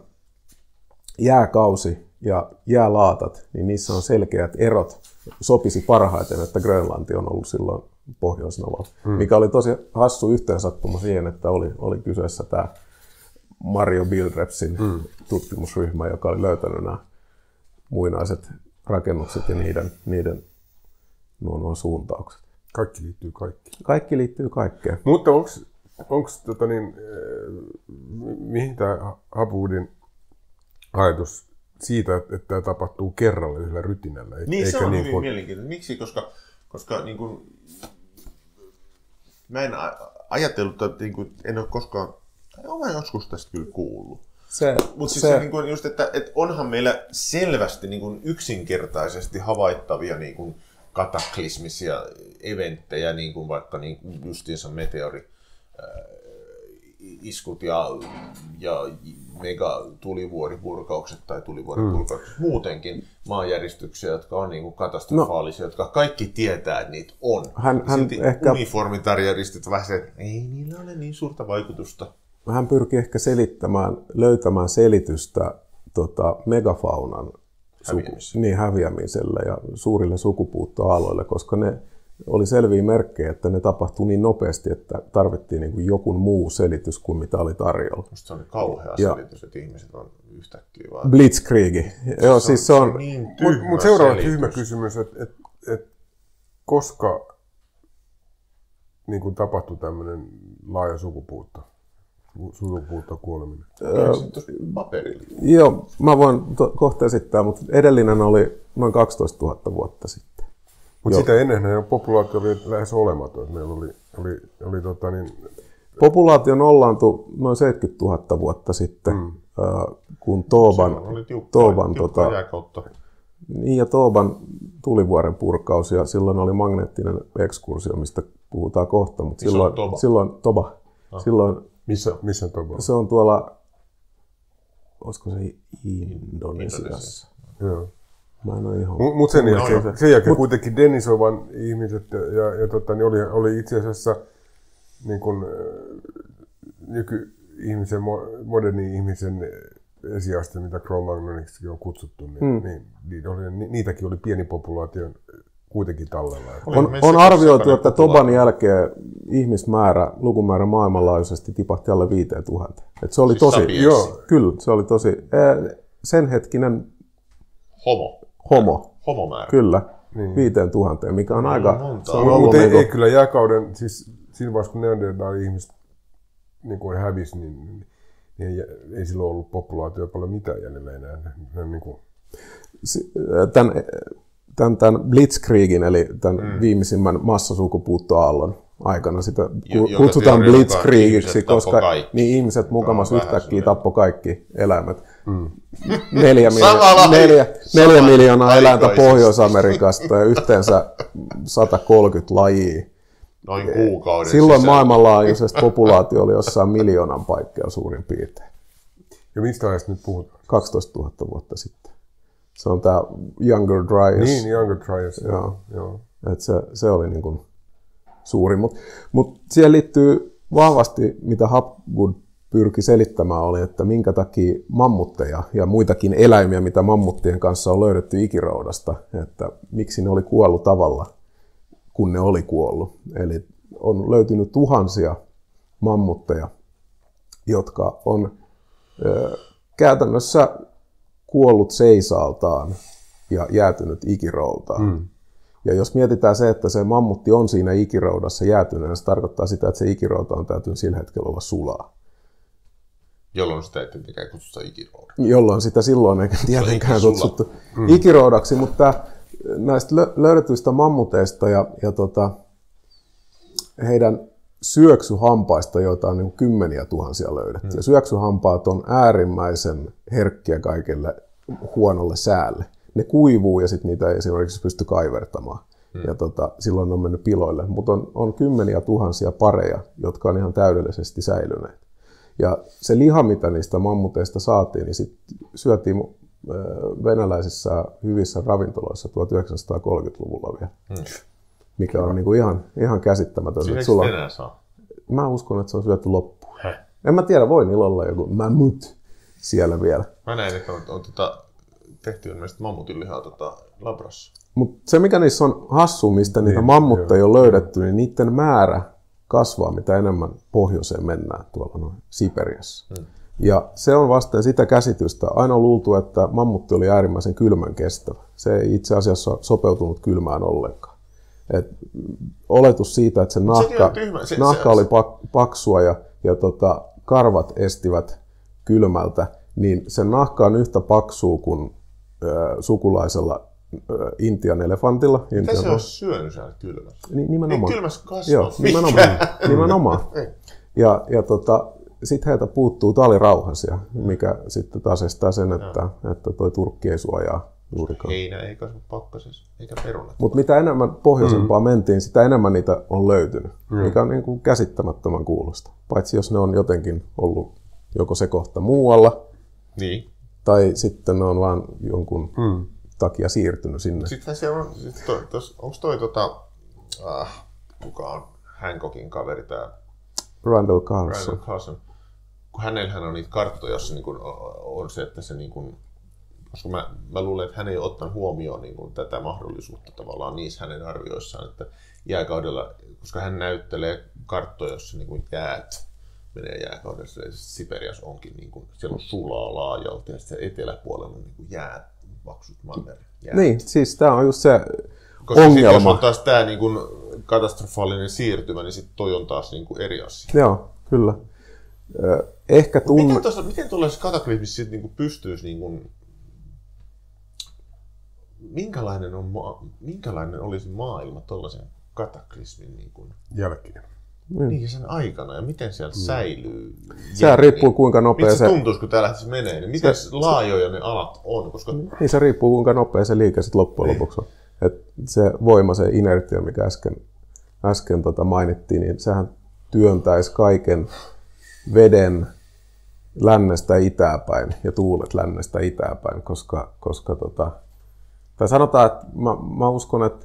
jääkausi ja jäälaatat, niin niissä on selkeät erot. Sopisi parhaiten, että Grönlanti on ollut silloin pohjoisnavalla, hmm. mikä oli tosi hassu yhteensattuma siihen, että oli, oli kyseessä tämä Mario Bildrepsin hmm. tutkimusryhmä, joka oli löytänyt nämä muinaiset rakennukset ja niiden, niiden nuo, nuo suuntaukset. Kaikki liittyy kaikkiin. Kaikki liittyy kaikkeen. Mutta onko tota niin, mihin tämä Hapgoodin ajatus siitä, että tämä tapahtuu kerralla yhdellä rytinällä? Niin, eikä se on niin hyvin kun... mielenkiintoista. Miksi? Koska, koska niin kuin, mä en ajatellut, että niin kuin, en ole koskaan, olen joskus tästä kyllä kuullut. Mutta siis se, se niin kuin just, että, että onhan meillä selvästi niin kuin yksinkertaisesti havaittavia niin kuin kataklysmisia eventtejä, niin kuin vaikka niin justiinsa meteori, iskut ja, ja megatulivuoripurkaukset tai tulivuoripurkaukset mm. muutenkin maanjäristyksiä, jotka on niin kuin katastrofaalisia, no, jotka kaikki tietää, että niitä on. Hän, hän silti ehkä... uniformitarjaristit vähän se, että ei niillä ole niin suurta vaikutusta. Hän pyrki ehkä selittämään, löytämään selitystä tota, megafaunan suku, niin, häviämiselle ja suurille sukupuuttoaloille, koska ne oli selviä merkkejä, että ne tapahtui niin nopeasti, että tarvittiin niin kuin joku muu selitys kuin mitä oli tarjolla. Musta se on kauhea ja selitys, että ihmiset on yhtäkkiä vaan... Blitzkriegi. Joo, siis se on... Niin Mutta mut seuraava tyhmä kysymys, että et, et, koska niin kuin tapahtui tämmöinen laaja sukupuutto? Sukupuutto kuoleminen. Öö, paperilla. Joo, mä voin to- kohta esittää, mutta edellinen oli noin kaksitoistatuhatta vuotta sitten. Mutta sitä ennen populaatio oli lähes olematon. Meillä oli, oli, oli tota niin... Populaatio nollaantui noin seitsemänkymmentätuhatta vuotta sitten, mm. kun Toban, Toban tota, niin ja Toban tulivuoren purkaus, ja silloin oli magneettinen ekskursio, mistä puhutaan kohta, mutta silloin, Toba? silloin Toba. Ah. Silloin, missä, missä Toba? Se on tuolla, olisiko se Indonesiassa? Joo. Mä en ole ihan... Mutta sen jälkeen, no, sen jälkeen Mut... kuitenkin Denisovan ihmiset ja, ja, ja tota, niin oli, oli itse asiassa niin kun, nyky-ihmisen, moderni ihmisen esiaste, mitä Cro-Magnoniksi on kutsuttu, niin, mm. niin, niin oli, ni, niitäkin oli pieni populaatio kuitenkin tallella. On, on arvioitu, että Toban jälkeen ihmismäärä, lukumäärä maailmanlaajuisesti tipahti alle viisituhatta. Et se oli siis tosi, joo, kyllä, se oli tosi, sen hetkinen homo. Homo. Homomäärä. Kyllä, niin. viiteen tuhanteen, mikä on no, aika... Mutta ei, ei kyllä jääkauden, siis siinä vaiheessa kun Neandertal-ihmiset niin kuin hävisi, niin, niin ei, ei silloin ollut populaatio paljon mitään jäljellä enää. Niin kuin... Tämän, tämän, tämän Blitzkriegin, eli tämän mm. viimeisimmän massasukupuuttoaallon aikana sitä jo, kutsutaan Blitzkriegiksi, koska niin ihmiset mukamas yhtäkkiä tappoi kaikki eläimet. Mm. Neljä, miljo- neljä, neljä miljoonaa eläintä Pohjois-Amerikasta ja yhteensä sata kolmekymmentä lajia. Noin kuukauden Silloin sisällä. Maailmanlaajuisesti populaatio oli jossain miljoonan paikkeilla suurin piirtein. Ja mistä ajasta nyt puhutaan? kaksitoistatuhatta vuotta sitten. Se on tämä Younger Dryas. Niin, Younger Dryas. Joo. Joo. Et se, se oli niin kuin suuri. Mutta mut siihen liittyy vahvasti, mitä Hapgood pyrki selittämään, oli, että minkä takia mammutteja ja muitakin eläimiä, mitä mammuttien kanssa on löydetty ikiroudasta, että miksi ne oli kuollut tavalla, kun ne oli kuollut. Eli on löytynyt tuhansia mammutteja, jotka on ö, käytännössä kuollut seisaaltaan ja jäätynyt ikiroutaan. Mm. Ja jos mietitään se, että se mammutti on siinä ikiroudassa jäätyneenä, se tarkoittaa sitä, että se ikirouta on täytynyt sillä hetkellä olla sulaa. Jolloin sitä ei tietenkään kutsuta ikiroudaksi. Jolloin sitä silloin ei tietenkään kutsuttu mm. ikiroudaksi, mutta näistä löydetyistä mammuteista ja, ja tota, heidän syöksyhampaista, joita on niin kymmeniä tuhansia löydetty. Mm. Ja syöksyhampaat on äärimmäisen herkkiä kaikille huonolle säälle. Ne kuivuu ja sitten niitä ei esimerkiksi pysty kaivertamaan. Mm. Ja tota, silloin on mennyt piloille. Mutta on, on kymmeniä tuhansia pareja, jotka on ihan täydellisesti säilyneet. Ja se liha, mitä niistä mammuteista saatiin, niin sit syötiin venäläisissä hyvissä ravintoloissa tuhatyhdeksänsataakolmekymmentäluvulla vielä. Mm. Mikä on niinku ihan, ihan käsittämätöntä. Siinä sulla... enää saa? Mä uskon, että se on syöty loppuun. Häh? En mä tiedä, voi niillä olla joku mammut siellä vielä. Mä näin, että on, on tota, tehty ilmeisesti mammutin lihaa tota, labrassa. Mutta se, mikä niissä on hassu, mistä niitä niin, mammutteja on löydetty, niin niiden määrä kasvaa, mitä enemmän pohjoiseen mennään tuolla noin Siperiassa. Hmm. Ja se on vasten sitä käsitystä. Aina on luultu, että mammutti oli äärimmäisen kylmän kestävä. Se ei itse asiassa sopeutunut kylmään ollenkaan. Et oletus siitä, että se nahka, se, nahka se, oli paksua ja, ja tota, karvat estivät kylmältä, niin sen nahka on yhtä paksua kuin ö, sukulaisella ö, Intian elefantilla. Mitä Intian se olisi syönyt siellä kylmässä? Ni, nimenomaan. Niin kylmässä kasvaa. Joo, nimenomaan. nimenomaan. Ja, ja tota, sitten heiltä puuttuu talirauhasia, mikä sitten taas estää sen, että, että toi turkki ei suojaa juurikaan. Heinä ei kasva pakkasessa, eikä perunat. Mutta mitä enemmän pohjoisempaa mm. mentiin, sitä enemmän niitä on löytynyt, mm. mikä on niin kuin käsittämättömän kuulosta. Paitsi jos ne on jotenkin ollut joko se kohta muualla, niin. tai sitten ne on vaan jonkun mm. takia siirtynyt sinne. Sitten siellä on, sit toi, tos, onko toi tota, äh, kuka on Hancockin kaveri, tää Randall Carlson. Randall Carlson. Kun hänellähän on niitä karttoja, jossa niin kun on se, että se niin kun, koska mä, mä luulen, että hän ei ottanut huomioon niin kun tätä mahdollisuutta tavallaan niissä hänen arvioissaan, että jääkaudella, koska hän näyttelee karttoja, jossa niin kun jäät menee jääkaudessa, ja Siperiassa onkin, niin kun, siellä on sulaa laajalti, ja sitten eteläpuolella on niin kun jäät, maksut manner. Jäät. Niin, siis tää on just se koska ongelma. Jos on taas tää niin kun katastrofaalinen siirtymä, niin sitten toi on taas niin kun eri asia. Joo, kyllä. Ehkä tunne... Miten, tuossa, miten tuollaisessa kataklysmissa sit niinku pystyisi, niinku, minkälainen, on, minkälainen olisi maailma tuollaisen kataklysmin niinku, jälkeen? Mm. Niin sen aikana ja miten siellä mm. säilyy? Sehän riippuu kuinka nopea se... se... tuntuisi, kun tää lähtisi menee, niin miten se, laajoja ne alat on? Koska... Niin se riippuu kuinka nopea se liike sitten loppujen niin. lopuksi on. Et se voima, se inertia, mikä äsken, äsken tota mainittiin, niin sehän työntäisi kaiken veden lännestä itääpäin ja tuulet lännestä itääpäin, koska, koska tota, tai sanotaan, että mä, mä uskon, että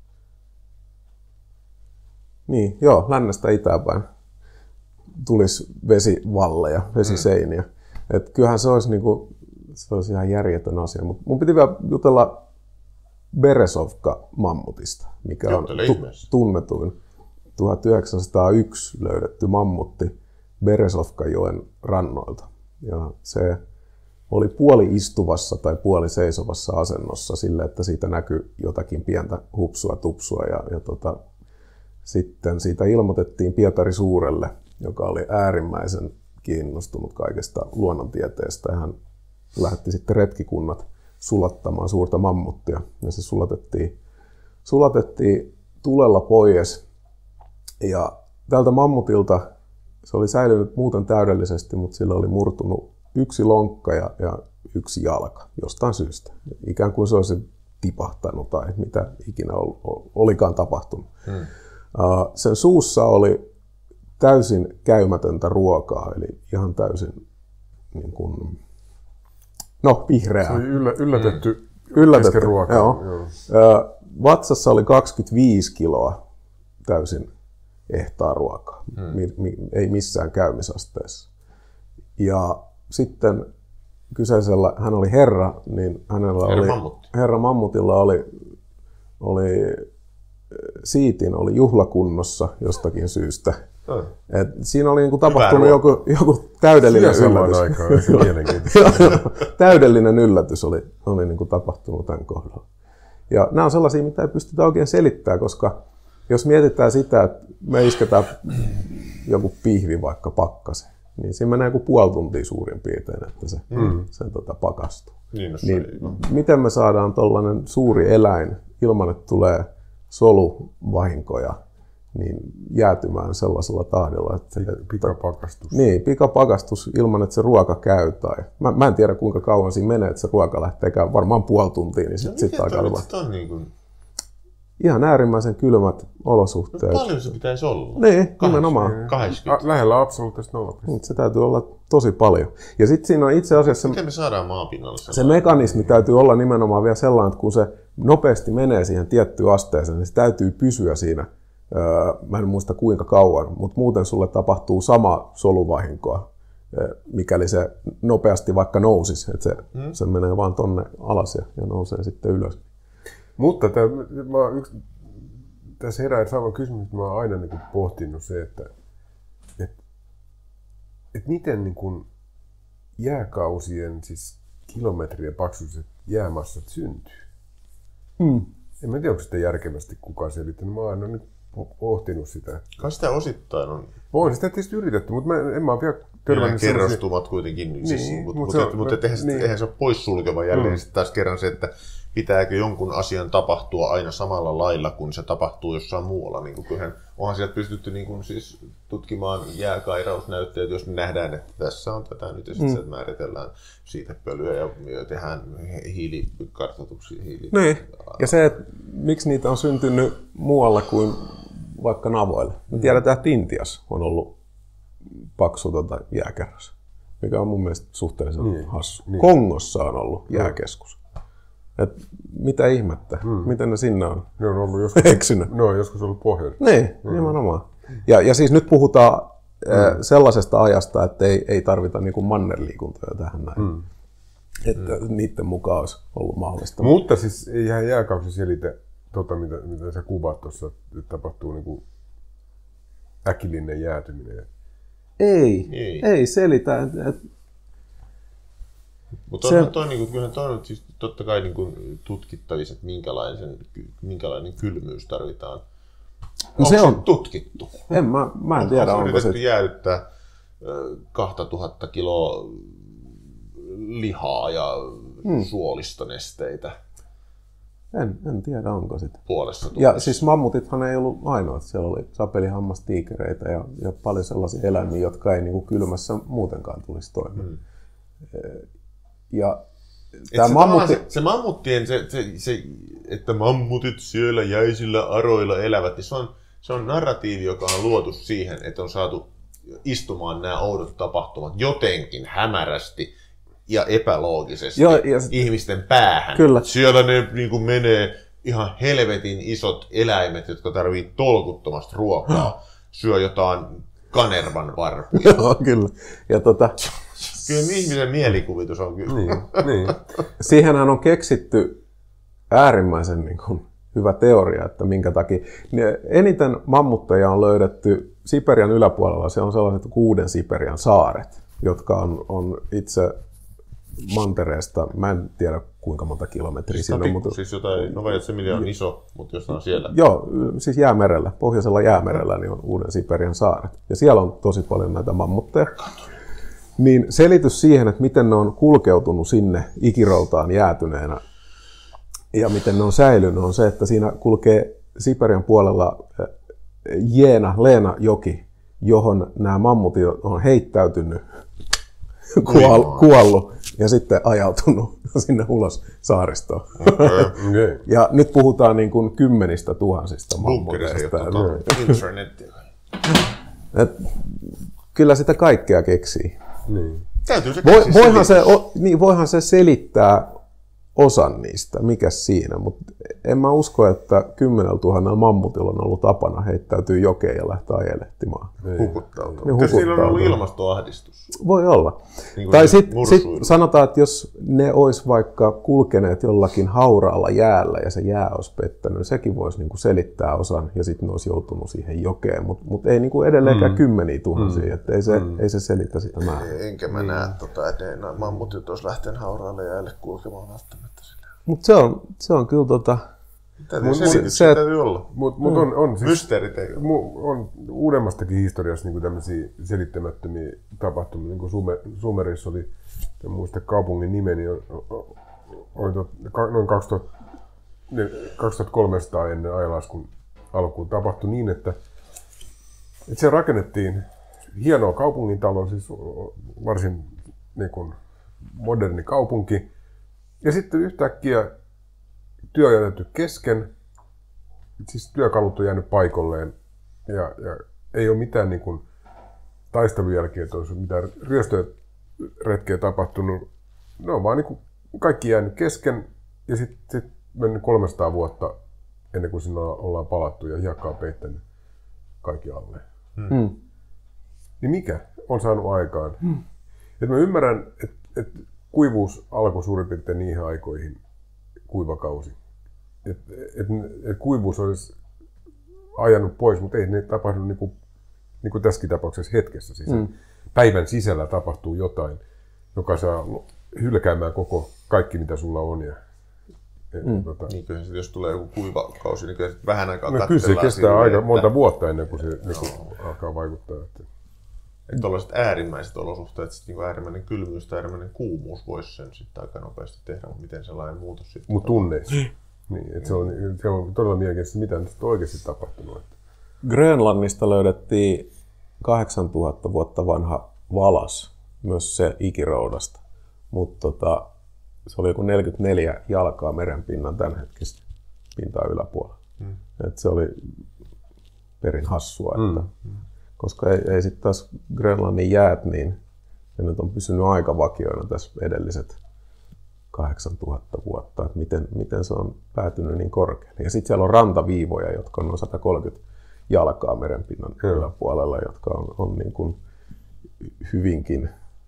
niin, joo, lännestä itääpäin tulisi vesivalleja, vesiseiniä. Mm. Et kyllähän se olisi, niinku, se olisi ihan järjetön asia, mutta mun piti vielä jutella Berezovka-mammutista, mikä joo, on tu- tunnetuin tuhatyhdeksänsataayksi löydetty mammutti Berezovkajoen rannoilta. Ja se oli puoli istuvassa tai puoli seisovassa asennossa sille, että siitä näkyi jotakin pientä hupsua tupsua. Ja, ja tota, sitten siitä ilmoitettiin Pietari Suurelle, joka oli äärimmäisen kiinnostunut kaikesta luonnontieteestä. Ja hän lähetti sitten retkikunnat sulattamaan suurta mammuttia. Ja se sulatettiin, sulatettiin tulella pois. Ja tältä mammutilta se oli säilynyt muuten täydellisesti, mutta sillä oli murtunut yksi lonkka ja, ja yksi jalka jostain syystä. Ikään kuin se olisi tipahtanut tai mitä ikinä ol, olikaan tapahtunut. Hmm. Uh, sen suussa oli täysin käymätöntä ruokaa, eli ihan täysin niin kuin, no, vihreää. Se oli yllä, yllätetty, hmm. yllätetty ruokaa. Joo. Joo. Uh, vatsassa oli kaksikymmentäviisi kiloa täysin ehtaa ruokaa, hmm. mi, mi, ei missään käymisasteessa. Ja sitten kyseisellä, hän oli herra, niin hänellä herra oli, mammutti. herra mammutilla oli, oli siitin, oli juhlakunnossa jostakin syystä. Hmm. Et siinä oli niinku tapahtunut joku, joku täydellinen yllätys. Aikaa, täydellinen yllätys oli, oli niinku tapahtunut tämän kohdalla. Ja nämä on sellaisia, mitä ei pystytä oikein selittämään, koska jos mietitään sitä, että me isketään joku pihvi vaikka pakkaseen, niin siinä menee joku puoli tuntia suurin piirtein, että se, mm. se tota, pakastuu. Niin, niin miten me saadaan tollainen suuri eläin ilman, että tulee soluvahinkoja, niin jäätymään sellaisella tahdilla, että se, pikapakastus. Niin, pikapakastus ilman, että se ruoka käy. Tai, mä, mä en tiedä, kuinka kauan siinä menee, että se ruoka lähtee käy varmaan puoli tuntia, niin sitten no, sit alkaa olla. Niin kuin... Ihan äärimmäisen kylmät olosuhteet. No, paljon se pitäisi olla? Niin, nimenomaan. kahdeksankymmentä. Lähellä absoluuttista nolla. Se täytyy olla tosi paljon. Ja sitten siinä on itse asiassa... Miten me saadaan maapinnalle se? Se mekanismi täytyy olla nimenomaan vielä sellainen, että kun se nopeasti menee siihen tiettyyn asteeseen, niin se täytyy pysyä siinä. Öö, mä en muista kuinka kauan, mutta muuten sulle tapahtuu sama soluvahinkoa, mikäli se nopeasti vaikka nousisi. Että se, hmm. se menee vaan tonne alas ja, ja nousee sitten ylös. Mutta tämä, mä yksi, tässä herää sama kysymys, että mä oon aina niin pohtinut se, että et, et miten niin kuin jääkausien siis kilometrien paksuiset jäämassat syntyy. Mm. En mä tiedä, onko sitä järkevästi kukaan selittänyt. Mä oon aina nyt pohtinut sitä. Kai sitä osittain on. On sitä tietysti yritetty, mutta mä, en mä ole vielä törmännyt kerrostumat kuitenkin, niin, siis, niin, mutta mut mut, se, mut, eihän, niin. eihän se ole poissulkeva jälleen. Mm. Sitten taas kerran se, että pitääkö jonkun asian tapahtua aina samalla lailla, kun se tapahtuu jossain muualla. Niin kuin, kyllähän, onhan sieltä pystytty niin kuin, siis, tutkimaan jääkairausnäytteet, jos me nähdään, että tässä on tätä nyt, ja sitten mm. määritellään siitepölyä ja, ja tehdään hiilikartoituksia. Hiili... Niin. Ja se, että miksi niitä on syntynyt muualla kuin vaikka navoille. Me tiedetään, että Intiassa on ollut paksu tota jääkerros, mikä on mun mielestä suhteellisen niin, hassu. Niin. Kongossa on ollut no. jääkeskus. Et mitä ihmettä? Hmm. Miten ne sinne on, ne on ollut joskus, eksynyt? Ne on joskus ollut pohjoissa. Niin, hmm. nimenomaan. Ja, ja siis nyt puhutaan hmm. äh, sellaisesta ajasta, että ei, ei tarvita niinku mannerliikuntoja tähän näin. Hmm. Että hmm. niiden mukaan olisi ollut mahdollista. Mutta siis ei ihan jääkausi selitä tota, mitä, mitä sä kuvaat tuossa, että tapahtuu niinku äkillinen jäätyminen. Ei, ei, ei selitä. Et, et, mutta se... toi, niin kuin, toi on siis totta kai niin kuin tutkittavissa, että minkälainen, minkälainen kylmyys tarvitaan. No onko se on tutkittu? En, mä, mä en tiedä, onko, onko se... On jäädyttää kaksituhatta kiloa lihaa ja hmm. suolistonesteitä. En, en tiedä, onko sitä. Puolessa tunnissa. Ja siis mammutithan ei ollut ainoa. Siellä oli sapelihammastiikereitä ja, ja paljon sellaisia eläimiä, jotka ei niin kuin kylmässä muutenkaan tulisi toimeen. Hmm. Ja tämä se, mammutti... se, se mammuttien, se, se, se, että mammutit siellä jäisillä aroilla elävät, niin se on, se on narratiivi, joka on luotu siihen, että on saatu istumaan nämä oudot tapahtumat jotenkin hämärästi ja epäloogisesti Joo, ja sit... ihmisten päähän. Kyllä. Siellä ne niin kuin menee ihan helvetin isot eläimet, jotka tarvitsee tolkuttomasti ruokaa, syö jotain kanervan varpuja. Joo, kyllä. Ja tota... Kyllä ihmisen mielikuvitus on kyllä. Niin, niin. Siihenhän on keksitty äärimmäisen niin kuin, hyvä teoria, että minkä takia. Eniten mammutteja on löydetty Siperian yläpuolella. Se on sellaiset kuuden Siperian saaret, jotka on, on itse mantereesta, mä en tiedä kuinka monta kilometriä siinä on. Mutta... Siis jotain, no vai se miljö on iso, mutta jos on siellä. Joo, siis jäämerellä, pohjoisella jäämerellä niin on uuden Siperian saaret. Ja siellä on tosi paljon näitä mammutteja. Niin selitys siihen, että miten ne on kulkeutunut sinne ikiroltaan jäätyneenä ja miten ne on säilynyt, on se, että siinä kulkee Siperian puolella Jeena, Leena joki, johon nämä mammutit on heittäytynyt, kuol, kuollut ja sitten ajautunut sinne ulos saaristoon. Okay. Ja nyt puhutaan niin kuin kymmenistä tuhansista mammuteista. Kyllä sitä kaikkea keksii. Niin. Se Voi, voihan, se, o, niin, voihan se selittää osan niistä, mikä siinä, mutta en mä usko, että kymmenellä tuhannella mammutilla on ollut tapana heittäytyy jokeen ja lähteä ajelehtimaan. Hukuttautua. Ne Niillä on ollut ilmastoahdistus. Voi olla. Niin tai sitten sit sanotaan, että jos ne olisi vaikka kulkeneet jollakin hauraalla jäällä ja se jää olisi pettänyt, niin sekin voisi niinku selittää osan ja sitten ne olisi joutunut siihen jokeen, mutta mut ei niinku edelleenkään mm. kymmeniä tuhansia, mm. että ei se, mm. ei se selitä sitä määrää. Enkä mä näe, tota, että ne mammutit olisi lähtenyt hauraalle jäälle kulkemaan välttämättä sillä. Mutta se on, se on kyllä tota... Täytyy selitys, se, täytyy olla. Mut, mut on, on siis, mysteerit ei ole. On uudemmastakin historiassa niin tämmöisiä selittämättömiä tapahtumia. Niin kuin Sumer, Sumerissa oli, en muista kaupungin nimeni, oli, oli noin kaksituhattakolmesataa ennen ajanlaskun alkuun tapahtui niin, että, että se rakennettiin hienoa kaupungintalo, siis varsin niin kuin moderni kaupunki. Ja sitten yhtäkkiä työ on jätetty kesken, siis työkalut on jäänyt paikalleen ja, ja ei ole mitään niin kuin taistelun jälkeen, että olisi mitään ryöstöretkeä tapahtunut. Ne on vaan niin kuin kaikki jäänyt kesken ja sitten sit mennyt kolmesataa vuotta ennen kuin sinne ollaan palattu ja hiekkaa peittänyt kaikki alle. Hmm. Niin mikä on saanut aikaan? Hmm. Et mä ymmärrän, että et kuivuus alkoi suurin piirtein niihin aikoihin, kuivakausi. Et, et, et kuivuus olisi ajanut pois, mutta ei ne tapahdu niin kuin, niin kuin tässäkin tapauksessa hetkessä. Siis mm. päivän sisällä tapahtuu jotain, joka saa hylkäämään koko kaikki, mitä sulla on. Ja, et, mm. tota... Niin kyllä jos tulee joku kuivakausi, niin kyllä vähän aikaa no, kyllä se kestää aika että... monta vuotta ennen kuin se niin kuin alkaa vaikuttaa. Että... Että tuollaiset äärimmäiset olosuhteet, sitten niin äärimmäinen kylmyys tai äärimmäinen kuumuus voisi sen sitten aika nopeasti tehdä, mutta miten sellainen muutos sitten... Mutta tunneissa. Niin, että se, on, se on todella mielenkiintoista, mitä on oikeasti tapahtunut. Grönlannista löydettiin kahdeksantuhatta vuotta vanha valas, myös se ikiroudasta. Mutta tota, se oli joku neljäkymmentäneljä jalkaa merenpinnan tämänhetkistä pintaa yläpuolella. Mm. Et se oli perin hassua, että, mm. koska ei, ei sitten taas Grönlannin jäät, niin ne nyt on pysynyt aika vakioina tässä edelliset kahdeksantuhatta vuotta, että miten, miten se on päätynyt niin korkealle. Ja sitten siellä on rantaviivoja, jotka on noin sata kolmekymmentä jalkaa merenpinnan mm. yläpuolella, jotka on, on niin kuin hyvinkin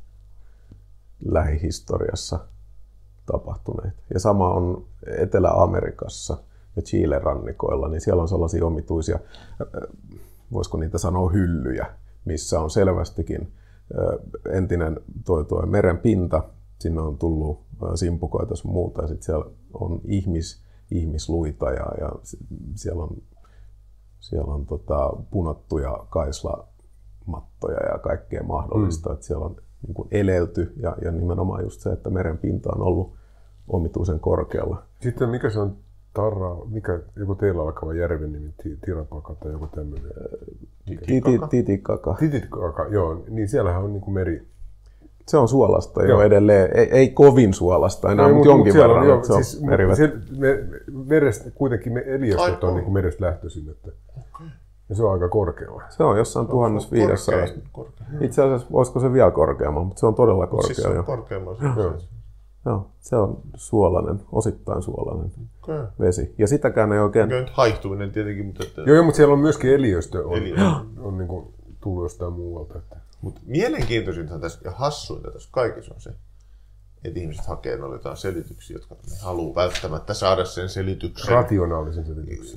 lähihistoriassa tapahtuneet. Ja sama on Etelä-Amerikassa ja Chilen rannikoilla, niin siellä on sellaisia omituisia, voisiko niitä sanoa hyllyjä, missä on selvästikin entinen toi, toi meren pinta, sinne on tullut simpukoita sun muuta, ja sitten siellä on ihmis, ihmisluita, ja, ja siellä on, siellä on tota, punottuja kaislamattoja ja kaikkea mahdollista, mm. että siellä on niin kuin elelty, ja, ja nimenomaan just se, että meren pinta on ollut omituisen korkealla. Sitten mikä se on Tarra, mikä joku teillä alkava järven nimi, Tirapaka tai joku tämmöinen? Titikaka. Titikaka. Titikaka, joo, niin siellähän on niin kuin meri. Se on suolasta jo edelleen, ei, ei kovin suolasta enää, no, mutta jonkin verran, on, jo, se on siis, merivettä. Me, merestä, kuitenkin me eliöstöt on niin kuin merestä lähtöisin, että okay. Ja se on aika korkealla. Se on jossain tuhatviisisataa. Itse asiassa voisiko se vielä korkeamman, mutta se on todella korkea. Siis se on korkeamman. Joo, se on suolainen, osittain suolainen okay. vesi. Ja sitäkään ei oikein... Kyllä nyt haihtuminen tietenkin, mutta... Että... Joo, mutta siellä on myöskin eliöstö, on, on, on niin kuin tullut jostain muualta. Että... Mutta mielenkiintoisinta tässä ja hassuinta tässä kaikessa on se, että ihmiset hakee noille jotain selityksiä, jotka ne haluaa välttämättä saada sen selityksen. Rationaalisen selityksen.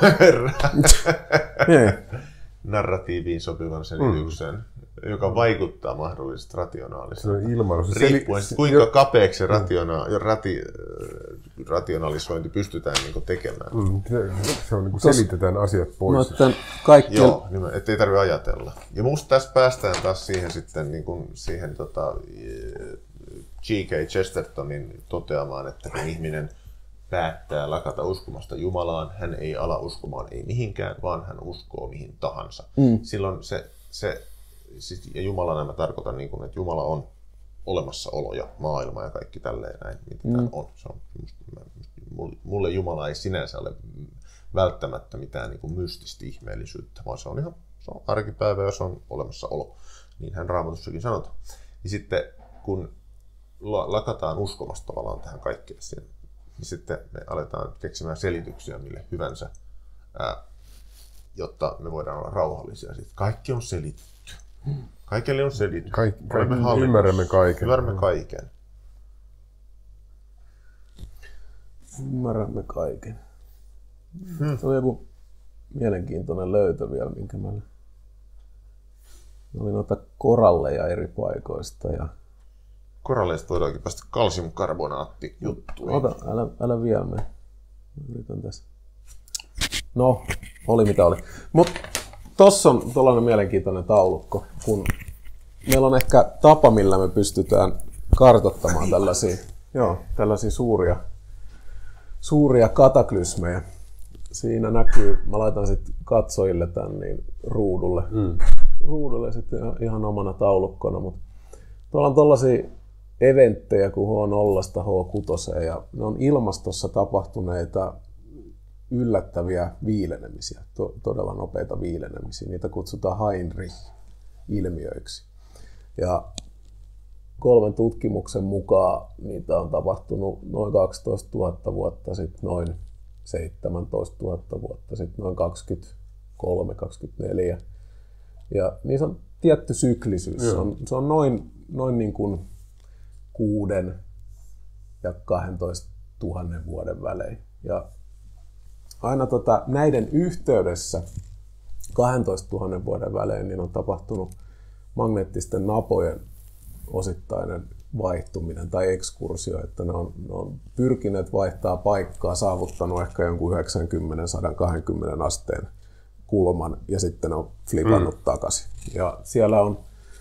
Narratiiviin sopivan selityksen. Mm. Joka vaikuttaa mahdollisesti rationaalisesti. Riippuen seli... kuinka kapeaksi se rationa... rati... rationalisointi pystytään niin tekemään. Mm, se, se on niin kuin selitetään asiat pois. No, kaikki... Joo, ettei tarvitse ajatella. Ja musta tässä päästään taas siihen sitten niin kuin siihen tota, G K Chestertonin toteamaan, että kun ihminen päättää lakata uskomasta Jumalaan, hän ei ala uskomaan ei mihinkään, vaan hän uskoo mihin tahansa. Mm. Silloin se, se ja Jumalana mä tarkoitan, niin kuin, että Jumala on olemassaolo ja maailma ja kaikki tälleen näin, mitä mm. tämä on. Se on mulle Jumala ei sinänsä ole välttämättä mitään niin kuin mystistä ihmeellisyyttä, vaan se on ihan se on arkipäivä ja se on olemassaolo. Niin hän Raamatussakin sanotaan. Ja sitten kun lakataan uskomasta tavallaan tähän kaikkeen, niin sitten me aletaan keksimään selityksiä mille hyvänsä, ää, jotta me voidaan olla rauhallisia. Sitten kaikki on selitetty. Kaikelle on selitys. Kaik, kaik, ymmärrämme kaiken. Ymmärrämme kaiken. Ymmärrämme kaiken. Hmm. Se on joku mielenkiintoinen löytö vielä, minkä mä oli noita koralleja eri paikoista. Ja... Koralleista voidaankin päästä kalsiumkarbonaatti-juttuihin. Ota, älä, älä vielä mene. Yritän tässä. No, oli mitä oli. Mut tossa on tuollainen mielenkiintoinen taulukko, kun meillä on ehkä tapa, millä me pystytään kartoittamaan tällaisia, joo, tällaisia suuria, suuria kataklysmejä. Siinä näkyy, mä laitan sitten katsojille tämän niin ruudulle, mm. ruudulle sitten ihan omana taulukkona, mutta tuolla on tällaisia eventtejä kuin H nolla H kuusi ja ne on ilmastossa tapahtuneita yllättäviä viilenemisiä, to, todella nopeita viilenemisiä. Niitä kutsutaan Heinrich-ilmiöiksi. Ja kolmen tutkimuksen mukaan niitä on tapahtunut noin kaksitoistatuhatta vuotta sitten, noin seitsemäntoistatuhatta vuotta sitten, noin kaksikymmentäkolme kaksikymmentäneljä. Ja niissä on tietty syklisyys. Se on, se on noin, noin niin kuin kuuden ja kahdentoista tuhannen vuoden välein. Ja aina tota, näiden yhteydessä kahdentoista tuhannen vuoden välein niin on tapahtunut magneettisten napojen osittainen vaihtuminen tai ekskursio, että ne on, ne on pyrkineet vaihtaa paikkaa, saavuttanut ehkä jonkun yhdeksänkymmentä sata kaksikymmentä asteen kulman ja sitten ne on flipannut mm. takaisin. Ja siellä on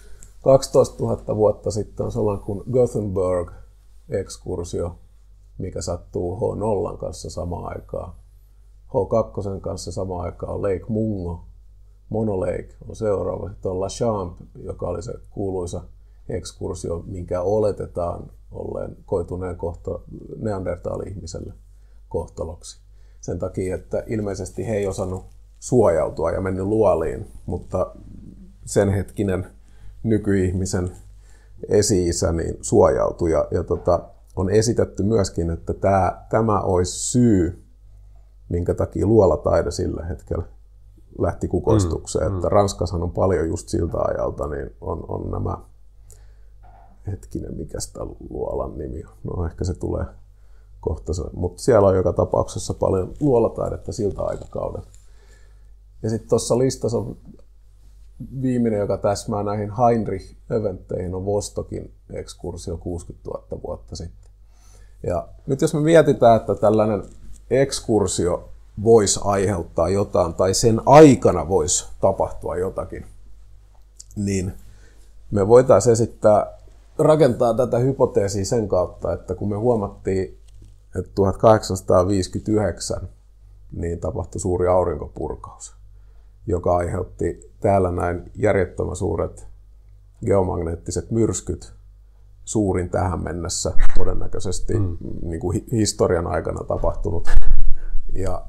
kaksitoistatuhatta vuotta sitten on sellainen kuin Gothenburg-ekskursio, mikä sattuu H nolla kanssa samaan aikaan. H kaksi kanssa samaan aikaan on Lake Mungo. Mono Lake on seuraava. Sitten on La Chambre, joka oli se kuuluisa ekskursio, minkä oletetaan olleen koituneen kohta neandertaali-ihmiselle kohtaloksi. Sen takia, että ilmeisesti he ei osannut suojautua ja mennyt luoliin, mutta sen hetkinen nykyihmisen esi-isä niin suojautui. Ja, ja tota, on esitetty myöskin, että tämä, tämä olisi syy, minkä takia luolataide sillä hetkellä lähti kukoistukseen. Mm, että mm. Ranskassahan on paljon just siltä ajalta, niin on, on nämä, hetkinen, mikä sitä luolan nimi on. No ehkä se tulee kohta, mutta siellä on joka tapauksessa paljon luolataidetta siltä aikakaudella. Ja sitten tuossa listassa on viimeinen, joka täsmää näihin Heinrich-eventteihin, on Vostokin ekskursio kuusikymmentätuhatta vuotta sitten. Ja nyt jos me mietitään, että tällainen ekskursio voisi aiheuttaa jotain, tai sen aikana voisi tapahtua jotakin, niin me voitaisiin esittää, rakentaa tätä hypoteesia sen kautta, että kun me huomattiin, että tuhatkahdeksansataaviisikymmentäyhdeksän niin tapahtui suuri aurinkopurkaus, joka aiheutti täällä näin järjettömän suuret geomagneettiset myrskyt, suurin tähän mennessä todennäköisesti mm. niin kuin historian aikana tapahtunut. Ja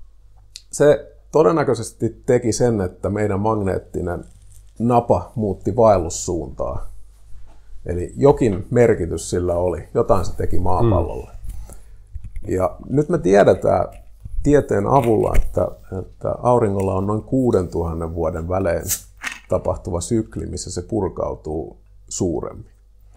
se todennäköisesti teki sen, että meidän magneettinen napa muutti vaellussuuntaa. Eli jokin merkitys sillä oli, jotain se teki maapallolle. Mm. Ja nyt me tiedetään tieteen avulla, että, että auringolla on noin kuudentuhannen vuoden välein tapahtuva sykli, missä se purkautuu suuremmin.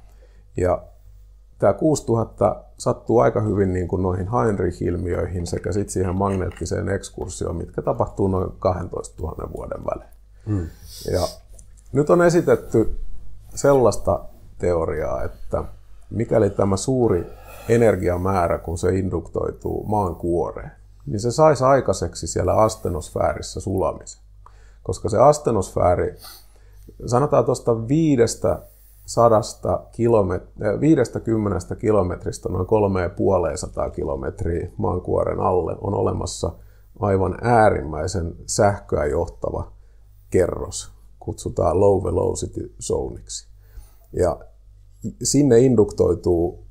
Ja tämä kuusituhatta sattuu aika hyvin niin kuin noihin Heinrich-ilmiöihin sekä sitten siihen magneettiseen ekskursioon, mitkä tapahtuu noin kahdentoistatuhannen vuoden välein. Mm. Ja nyt on esitetty sellaista teoriaa, että mikäli tämä suuri energiamäärä, kun se induktoituu maan kuoreen, niin se saisi aikaiseksi siellä astenosfäärissä sulamisen. Koska se astenosfääri, sanotaan tuosta viidestä sadasta kilomet- viidestäkymmenestä kilometristä noin kolmesataaviisikymmentä kilometriä maankuoren alle on olemassa aivan äärimmäisen sähköä johtava kerros. Kutsutaan low velocity zoneiksi. Ja sinne induktoituu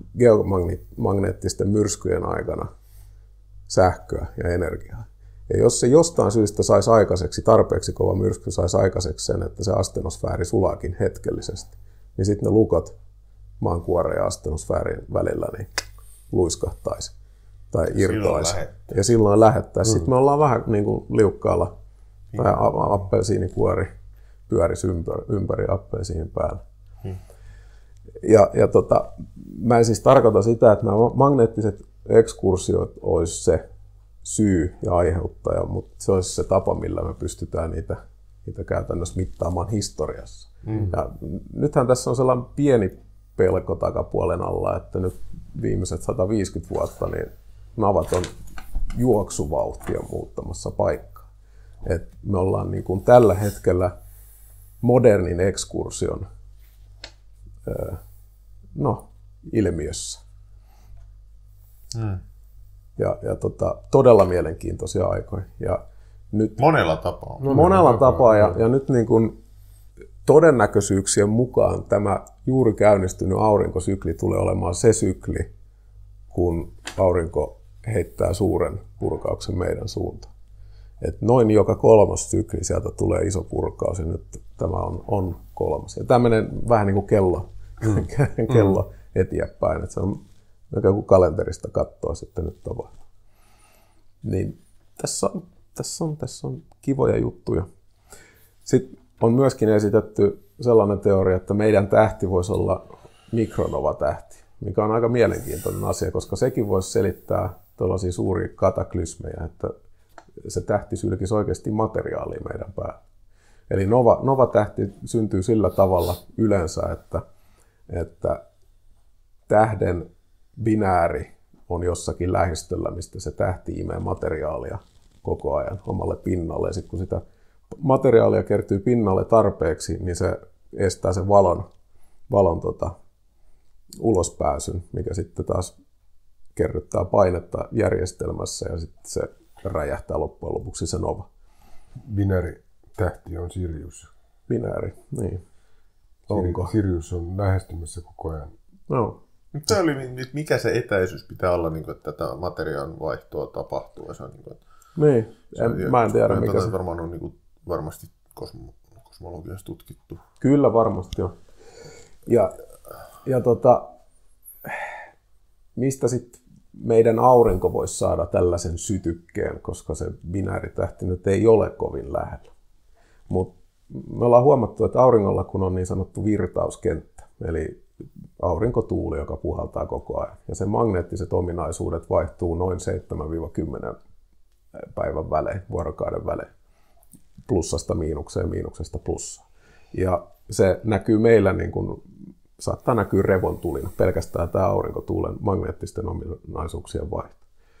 geomagneettisten myrskyjen aikana sähköä ja energiaa. Ja jos se jostain syystä saisi aikaiseksi, tarpeeksi kova myrsky saisi aikaiseksi sen, että se astenosfääri sulaakin hetkellisesti, niin sitten ne lukot maankuoren ja astenosfäärin välillä niin luiskahtaisi tai irtoaisi. Silloin ja silloin lähettäisiin. Mm. Sitten me ollaan vähän niin kuin liukkaalla, tai appelsiinikuori pyörisi ympäri, ympäri appelsiinin päällä. Mm. Ja, ja tota, mä en siis tarkoita sitä, että nämä magneettiset ekskursiot olisi se syy ja aiheuttaja, mutta se olisi se tapa, millä me pystytään niitä, niitä käytännössä mittaamaan historiassa. Mm. Ja nythän tässä on sellainen pieni pelko takapuolen alla, että nyt viimeiset sata viisikymmentä vuotta niin navat on juoksuvauhtia muuttamassa paikkaa. Et me ollaan niin kuin tällä hetkellä modernin ekskursion no, ilmiössä. Mm. Ja, ja tota, todella mielenkiintoisia aikoja. Ja nyt, monella tapaa. Monella, monella tapaa. tapaa ja, ja nyt niin kuin todennäköisyyksien mukaan tämä juuri käynnistynyt aurinkosykli tulee olemaan se sykli, kun aurinko heittää suuren purkauksen meidän suuntaan. Et noin joka kolmas sykli sieltä tulee iso purkaus ja nyt tämä on, on kolmas. Ja tämä menee vähän niin kuin kello, mm. kello eteenpäin. Et se on mikä kun kalenterista katsoo sitten nyt tapahtuu. Niin tässä on, tässä, on, tässä on kivoja juttuja. Sitten on myöskin esitetty sellainen teoria, että meidän tähti voisi olla mikronova-tähti, mikä on aika mielenkiintoinen asia, koska sekin voisi selittää tällaisia suuria kataklysmeja, että se tähti sylkisi oikeasti materiaalia meidän päälle. Eli nova, nova-tähti syntyy sillä tavalla yleensä, että, että tähden binääri on jossakin lähistöllä, mistä se tähti imee materiaalia koko ajan omalle pinnalle. Ja sitten kun sitä materiaalia kertyy pinnalle tarpeeksi, niin se estää sen valon, valon tota, ulospääsyn, mikä sitten taas kerryttää painetta järjestelmässä ja sitten se räjähtää loppujen lopuksi se nova. Binääritähti on Sirius. Binääri, niin. Onko? Sirius on lähestymässä koko ajan. No. Tämä oli nyt, mikä se etäisyys pitää olla, niin kuin, että tätä materiaan vaihtoa tapahtuu. Se on, niin, kuin, niin. En, se, mä en tiedä, mikä se... se... varmaan on niin kuin, varmasti kosmo, kosmologiassa tutkittu. Kyllä varmasti on. Ja, ja tota, mistä sitten meidän aurinko voisi saada tällaisen sytykkeen, koska se binääritähti nyt ei ole kovin lähellä. Mutta me ollaan huomattu, että auringolla kun on niin sanottu virtauskenttä, eli aurinkotuuli, joka puhaltaa koko ajan, ja sen magneettiset ominaisuudet vaihtuu noin seitsemän kymmenen päivän välein, vuorokauden välein, plussasta miinukseen, miinuksesta plussaan. Ja se näkyy meillä, niin kuin, saattaa näkyä revontulina, pelkästään tämä aurinkotuulen magneettisten ominaisuuksien vaihto.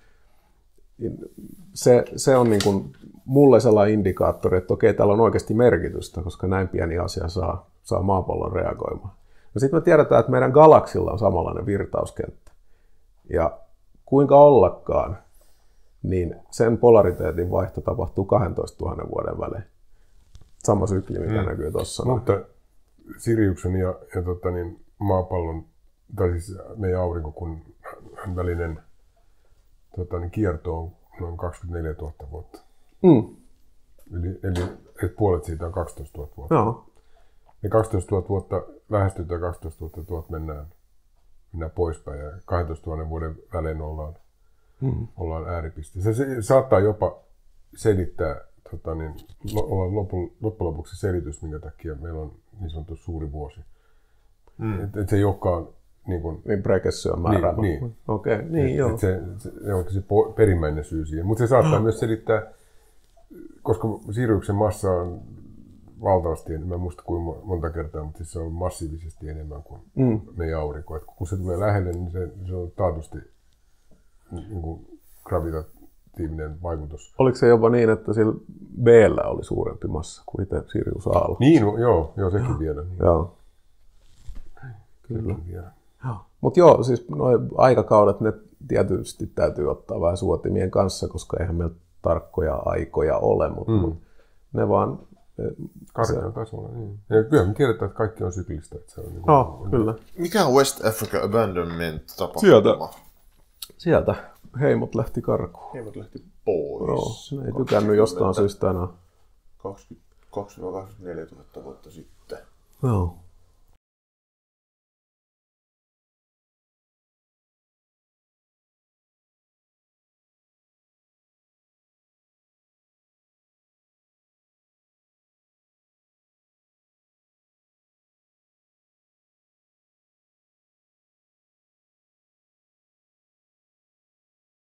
Se, se on niin kuin mulle sellainen indikaattori, että okei, täällä on oikeasti merkitystä, koska näin pieni asia saa, saa maapallon reagoimaan. Ja sitten me tiedetään, että meidän galaksilla on samanlainen virtauskenttä. Ja kuinka ollakaan, niin sen polariteetin vaihto tapahtuu kaksitoistatuhatta vuoden välein. Sama sykli, mikä mm. näkyy tuossa. Mutta Siriuksen ja, ja tota niin, maapallon, tai siis meidän aurinko, kun välinen tota niin, kierto on noin kaksikymmentäneljätuhatta vuotta. Mm. Eli, eli et puolet siitä on kaksitoistatuhatta vuotta. Joo. Ja kaksitoistatuhatta vuotta lähestytään, kaksitoistatuhatta mennään, mennään poispäin ja kaksitoistatuhatta vuoden välein ollaan, mm. ollaan ääripisteessä. Se, se saattaa jopa selittää, tota niin, olla lopun, loppujen lopuksi selitys, minkä takia meillä on niin sanottu suuri vuosi. Mm. Että et se ei olekaan niin kuin... Niin prekessio määräävä. Niin, niin. Okei, okay, niin et, joo. Et se, se, se on se perimmäinen syy siihen. Mutta se saattaa myös selittää, koska Siriuksen massa on valtavasti, en mä muista kuinka monta kertaa, mutta siis se on massiivisesti enemmän kuin mm. meidän aurinko. Et kun se tulee lähelle, niin se, se on taatusti niin kuin gravitatiivinen vaikutus. Oliko se jopa niin, että sillä B:llä oli suurempi massa kuin itse Sirius A:lla? Niin, no, joo, joo, sekin vielä. Niin. Joo. Kyllä. Mutta joo, siis nuo aikakaudet, ne tietysti täytyy ottaa vähän suotimien kanssa, koska eihän meillä tarkkoja aikoja ole, mutta mm. ne vaan... Karkean tasolla, niin. Ja kyllä me tiedetään, että kaikki on syklistä. Että se on niin kuin, oh, on... kyllä. Mikä on West Africa Abandonment tapahtuma? Sieltä, sieltä heimot lähti karkuun. Heimot lähti pois. Joo, ne ei tykännyt jostain syystä enää. kaksikymmentäkaksi kaksikymmentäneljä tuhatta vuotta sitten. Joo.